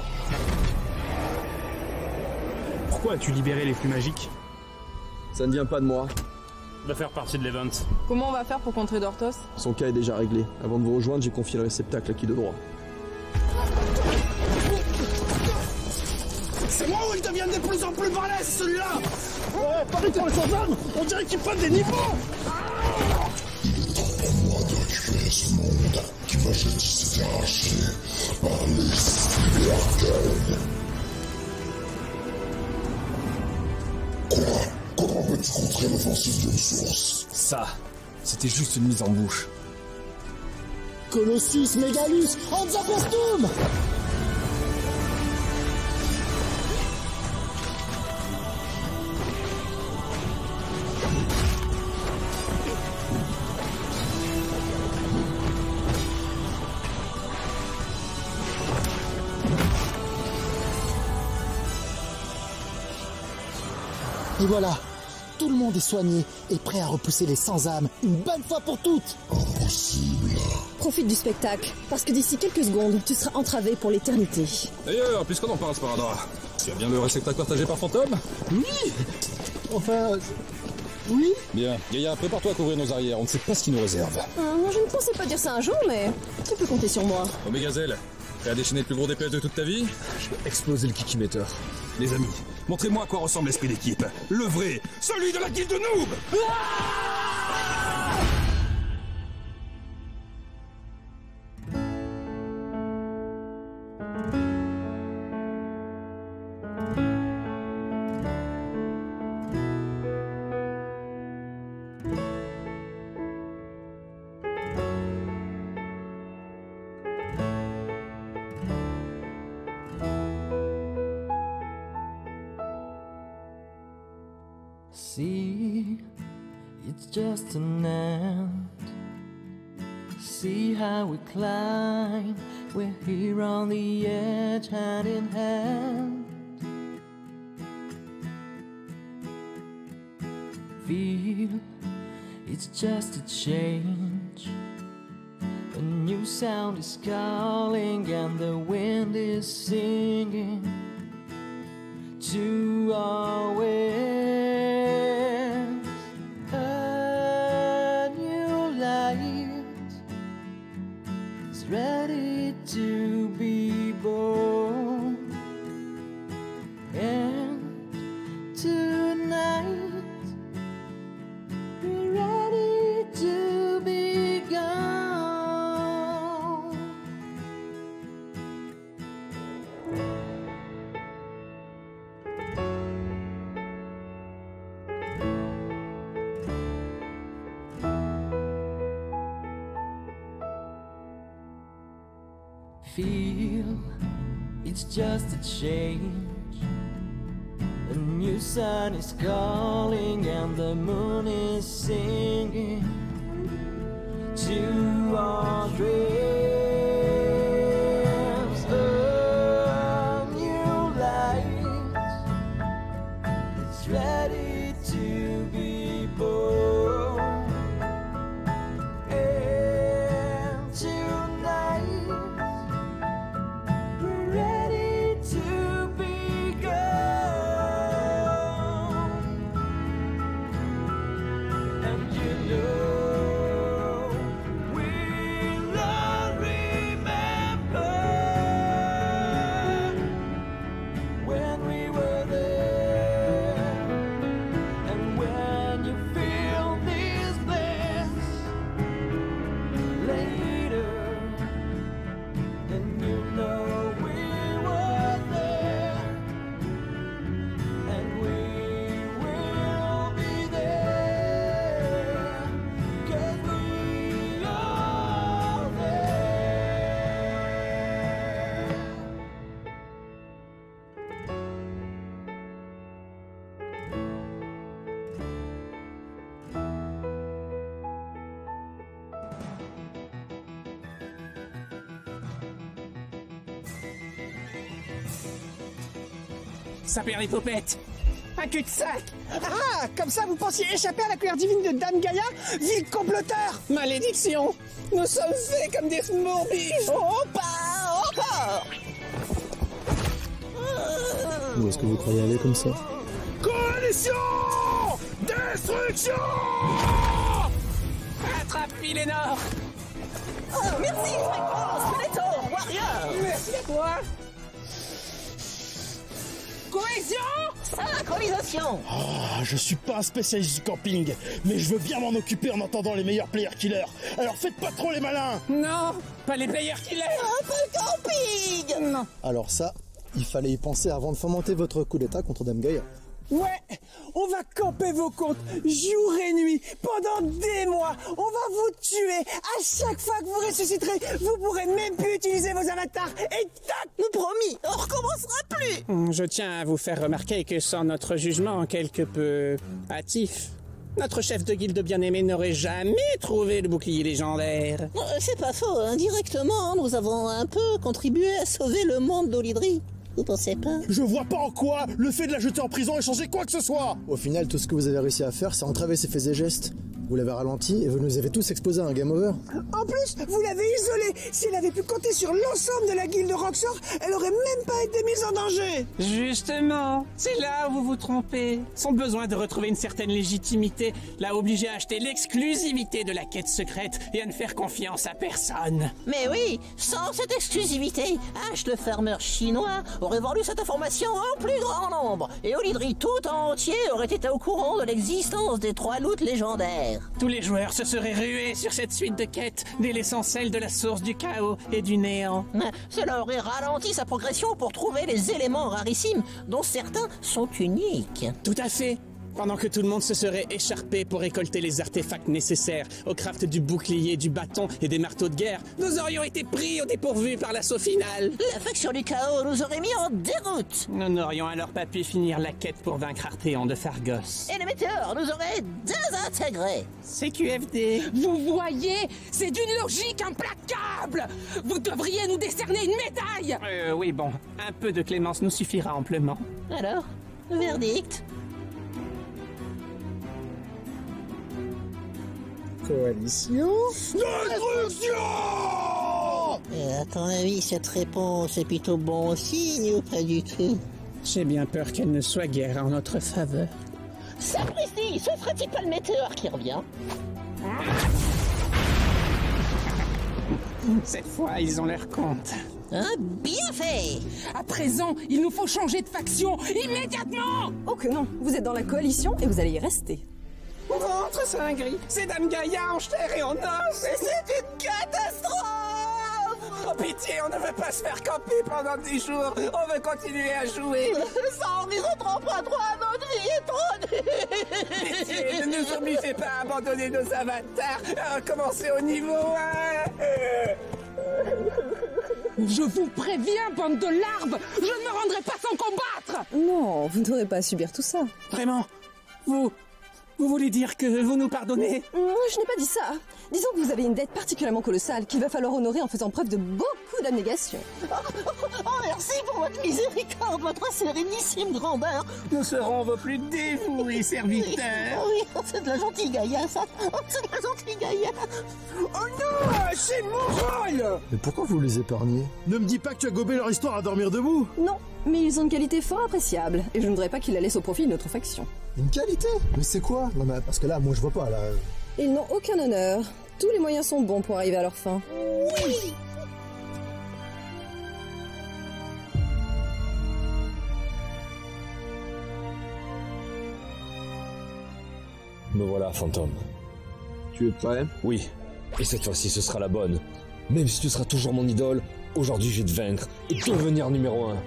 Pourquoi as-tu libéré les flux magiques? Ça ne vient pas de moi. Va faire partie de l'event. Comment on va faire pour contrer Dortos? Son cas est déjà réglé. Avant de vous rejoindre, j'ai confié le réceptacle à qui de droit. C'est moi où il devient de plus en plus balèze, celui-là. Ouais, pareil pour les sans-âmes. On dirait qu'ils prennent des niveaux. Il est temps pour moi de récupérer ce monde qui m'a jadis été arraché par l'esprit arcane. Quoi? Comment peux-tu contrer l'offensive d'une source? Ça, c'était juste une mise en bouche. Colossus, Mégalus, Anzapostum. Et voilà, tout le monde est soigné et prêt à repousser les sans-âmes une bonne fois pour toutes. Impossible. Profite du spectacle, parce que d'ici quelques secondes, tu seras entravé pour l'éternité. D'ailleurs, puisqu'on en parle, Sparadra, tu as bien le réceptacle partagé par Fantôme? Oui. Enfin... Oui. Bien, Gaïa, prépare-toi à couvrir nos arrières, on ne sait pas ce qui nous réserve. Hum, je ne pensais pas dire ça un jour, mais tu peux compter sur moi. Omegazelle, prêt à déchaîner le plus gros D P S de toute ta vie? Je vais exploser le kikimeter. Les amis, montrez-moi à quoi ressemble l'esprit d'équipe. Le vrai, celui de la guilde noob. See, it's just an ant. See how we climb. We're here on the edge, hand in hand. Feel, it's just a change. A new sound is calling and the wind is singing to our ways. A new light is ready to be born, and tonight we're ready to be gone. Feel, it's just a change. A new sun is calling and the moon is singing to our dreams. A new light is ready to be born, and tonight we're ready to be gone. And you know we'll all remember when we were there and when Ça perd les popettes. Un cul-de-sac. Ah, comme ça vous pensiez échapper à la cuillère divine de Dame Gaïa, vil comploteur. Malédiction. Nous sommes faits comme des smoobies. Oh, pas encore. Où est-ce que vous croyez aller comme ça? Coalition! Destruction! Attrape Milénor! Oh, merci, Fréquence, Predator, Warrior! Merci à toi! Cohésion! Synchronisation! Ah, je suis pas un spécialiste du camping, mais je veux bien m'en occuper en entendant les meilleurs player killers. Alors faites pas trop les malins! Non, pas les player killers! Ah, pas le camping! Non. Alors ça, il fallait y penser avant de fomenter votre coup d'état contre Dame Gaïa. Ouais, on va camper vos comptes jour et nuit pendant des mois. On va vous tuer. À chaque fois que vous ressusciterez, vous pourrez même plus utiliser vos avatars. Et tac, nous promis, on recommencera plus. Je tiens à vous faire remarquer que sans notre jugement quelque peu hâtif, notre chef de guilde bien-aimé n'aurait jamais trouvé le bouclier légendaire. Euh, C'est pas faux, indirectement, nous avons un peu contribué à sauver le monde d'Olydri. Vous pensez pas? Je vois pas en quoi le fait de la jeter en prison ait changé quoi que ce soit. Au final, tout ce que vous avez réussi à faire, c'est entraver ses faits et gestes. Vous l'avez ralenti et vous nous avez tous exposés à un game over. En plus, vous l'avez isolée. Si elle avait pu compter sur l'ensemble de la guilde Roxor, elle aurait même pas été mise en danger. Justement, c'est là où vous vous trompez. Son besoin de retrouver une certaine légitimité l'a obligé à acheter l'exclusivité de la quête secrète et à ne faire confiance à personne. Mais oui, sans cette exclusivité, Ash le farmer chinois aurait vendu cette information en plus grand nombre. Et Olydri tout entier aurait été au courant de l'existence des trois loots légendaires. Tous les joueurs se seraient rués sur cette suite de quêtes, délaissant celle de la source du chaos et du néant. Cela aurait ralenti sa progression pour trouver les éléments rarissimes, dont certains sont uniques. Tout à fait. Pendant que tout le monde se serait écharpé pour récolter les artefacts nécessaires au craft du bouclier, du bâton et des marteaux de guerre, nous aurions été pris au dépourvu par l'assaut final. La faction du chaos nous aurait mis en déroute. Nous n'aurions alors pas pu finir la quête pour vaincre Arthéon de Phargos. Et les météores nous auraient désintégrés. C'est Q F D. Vous voyez, c'est d'une logique implacable. Vous devriez nous décerner une médaille. Euh, oui, bon, un peu de clémence nous suffira amplement. Alors, verdict? Coalition Destruction! Et à ton avis, cette réponse est plutôt bon signe ou pas du tout? J'ai bien peur qu'elle ne soit guère en notre faveur. Sapristi, ce serait-il pas le météore qui revient? Cette fois, ils ont leur compte. Hein, bien fait! À présent, il nous faut changer de faction immédiatement. Oh que non, vous êtes dans la coalition et vous allez y rester. Ventre Saint-Gris, c'est Dame Gaïa en chair et en os. Et c'est une catastrophe! Oh pitié, on ne veut pas se faire camper pendant dix jours. On veut continuer à jouer. Ça, on n'y reprend pas droit à notre vie est trop nulle. Pitié, ne nous obligez pas à abandonner nos avatars, à recommencer au niveau un. Je vous préviens, bande de larves, je ne me rendrai pas sans combattre. Non, vous n'aurez pas à subir tout ça. Vraiment? Vous... Vous voulez dire que vous nous pardonnez? Je n'ai pas dit ça. Disons que vous avez une dette particulièrement colossale qu'il va falloir honorer en faisant preuve de beaucoup d'abnégation. Oh, oh, oh, merci pour votre miséricorde, votre sérénissime grandeur. Nous serons vos plus dévoués serviteurs. Oui, oh, c'est de la gentille Gaïa, ça. Oh, c'est de la gentille Gaïa. Oh non, c'est mon rôle. Mais pourquoi vous les épargnez? Ne me dis pas que tu as gobé leur histoire à dormir debout. Non, mais ils ont une qualité fort appréciable, et je ne voudrais pas qu'ils la laissent au profit d'une autre faction. Une qualité? Mais c'est quoi? Non mais parce que là, moi je vois pas, là... Ils n'ont aucun honneur. Tous les moyens sont bons pour arriver à leur fin. Oui! Me voilà, fantôme. Tu es prêt? Oui. Et cette fois-ci, ce sera la bonne. Même si tu seras toujours mon idole, aujourd'hui je vais te vaincre et devenir numéro un.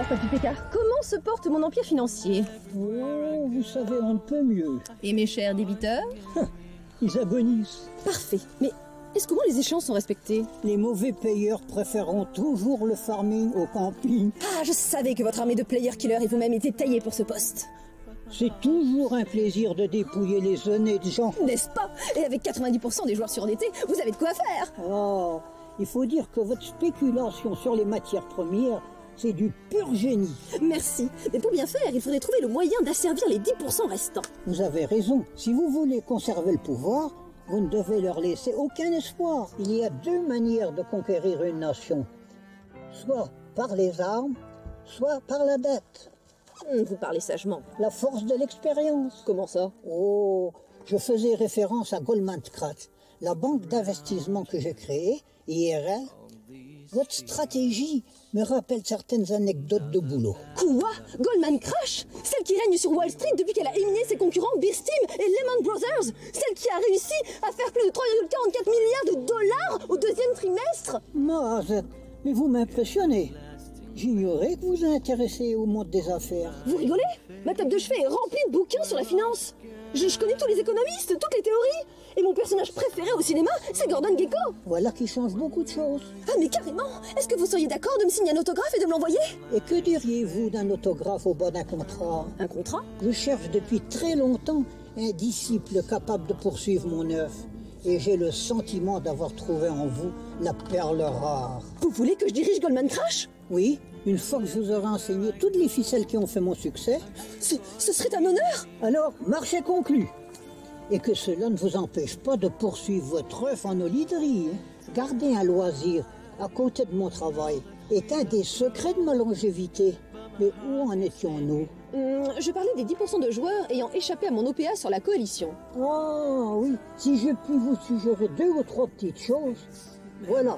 Papy Pécard, comment se porte mon empire financier? Oh, vous savez un peu mieux. Et mes chers débiteurs? Ils agonisent. Parfait. Mais est-ce que les échéances sont respectées? Les mauvais payeurs préféreront toujours le farming au camping. Ah, je savais que votre armée de player killers et vous-même étiez taillés pour ce poste. C'est toujours un plaisir de dépouiller les honnêtes gens. N'est-ce pas? Et avec quatre-vingt-dix pour cent des joueurs surendettés, vous avez de quoi faire. Oh, il faut dire que votre spéculation sur les matières premières, c'est du pur génie. Merci. Mais pour bien faire, il faudrait trouver le moyen d'asservir les dix pour cent restants. Vous avez raison. Si vous voulez conserver le pouvoir, vous ne devez leur laisser aucun espoir. Il y a deux manières de conquérir une nation. Soit par les armes, soit par la dette. Vous parlez sagement. La force de l'expérience. Comment ça? Oh, je faisais référence à Goldman Sachs, la banque d'investissement que j'ai créée, I R L. Votre stratégie me rappelle certaines anecdotes de boulot. Quoi? Goldman Crash? Celle qui règne sur Wall Street depuis qu'elle a éliminé ses concurrents Bearstem et Lehman Brothers? Celle qui a réussi à faire plus de trois virgule quarante-quatre milliards de dollars au deuxième trimestre? Mazette, mais vous m'impressionnez. J'ignorais que vous vous intéressez au monde des affaires. Vous rigolez? Ma table de chevet est remplie de bouquins sur la finance. Je, je connais tous les économistes, toutes les théories. Et mon personnage préféré au cinéma, c'est Gordon Gekko. Voilà qui change beaucoup de choses. Ah mais carrément. Est-ce que vous seriez d'accord de me signer un autographe et de me l'envoyer? Et que diriez-vous d'un autographe au bas d'un contrat? Un contrat? Je cherche depuis très longtemps un disciple capable de poursuivre mon œuvre. Et j'ai le sentiment d'avoir trouvé en vous la perle rare. Vous voulez que je dirige Goldman Crash? Oui, une fois que je vous aurai enseigné toutes les ficelles qui ont fait mon succès. Ce, ce serait un honneur. Alors, marché conclu. Et que cela ne vous empêche pas de poursuivre votre œuvre en olidrie. Garder un loisir à côté de mon travail est un des secrets de ma longévité. Mais où en étions-nous? hum, Je parlais des dix pour cent de joueurs ayant échappé à mon O P A sur la coalition. Oh oui, si je puis vous suggérer deux ou trois petites choses, voilà.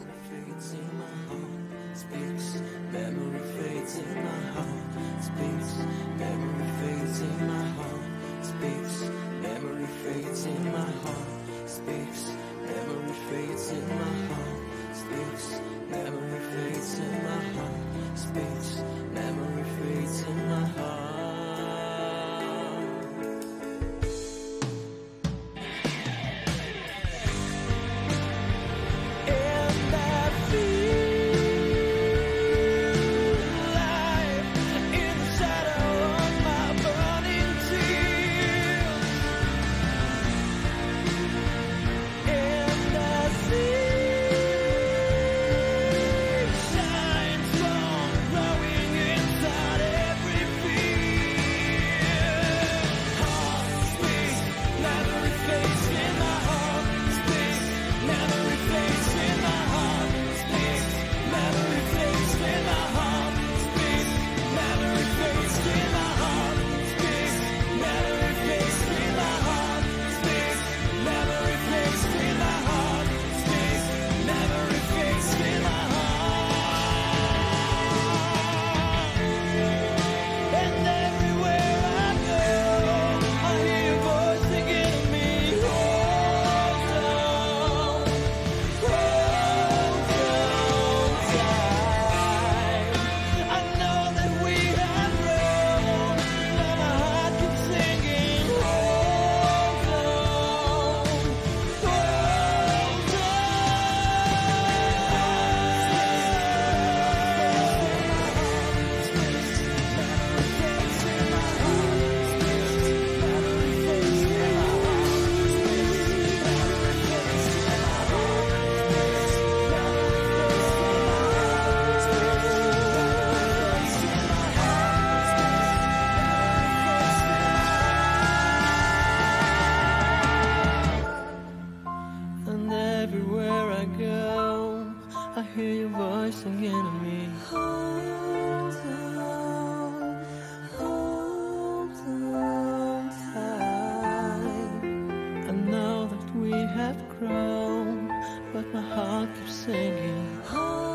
Have grown, but my heart keeps singing.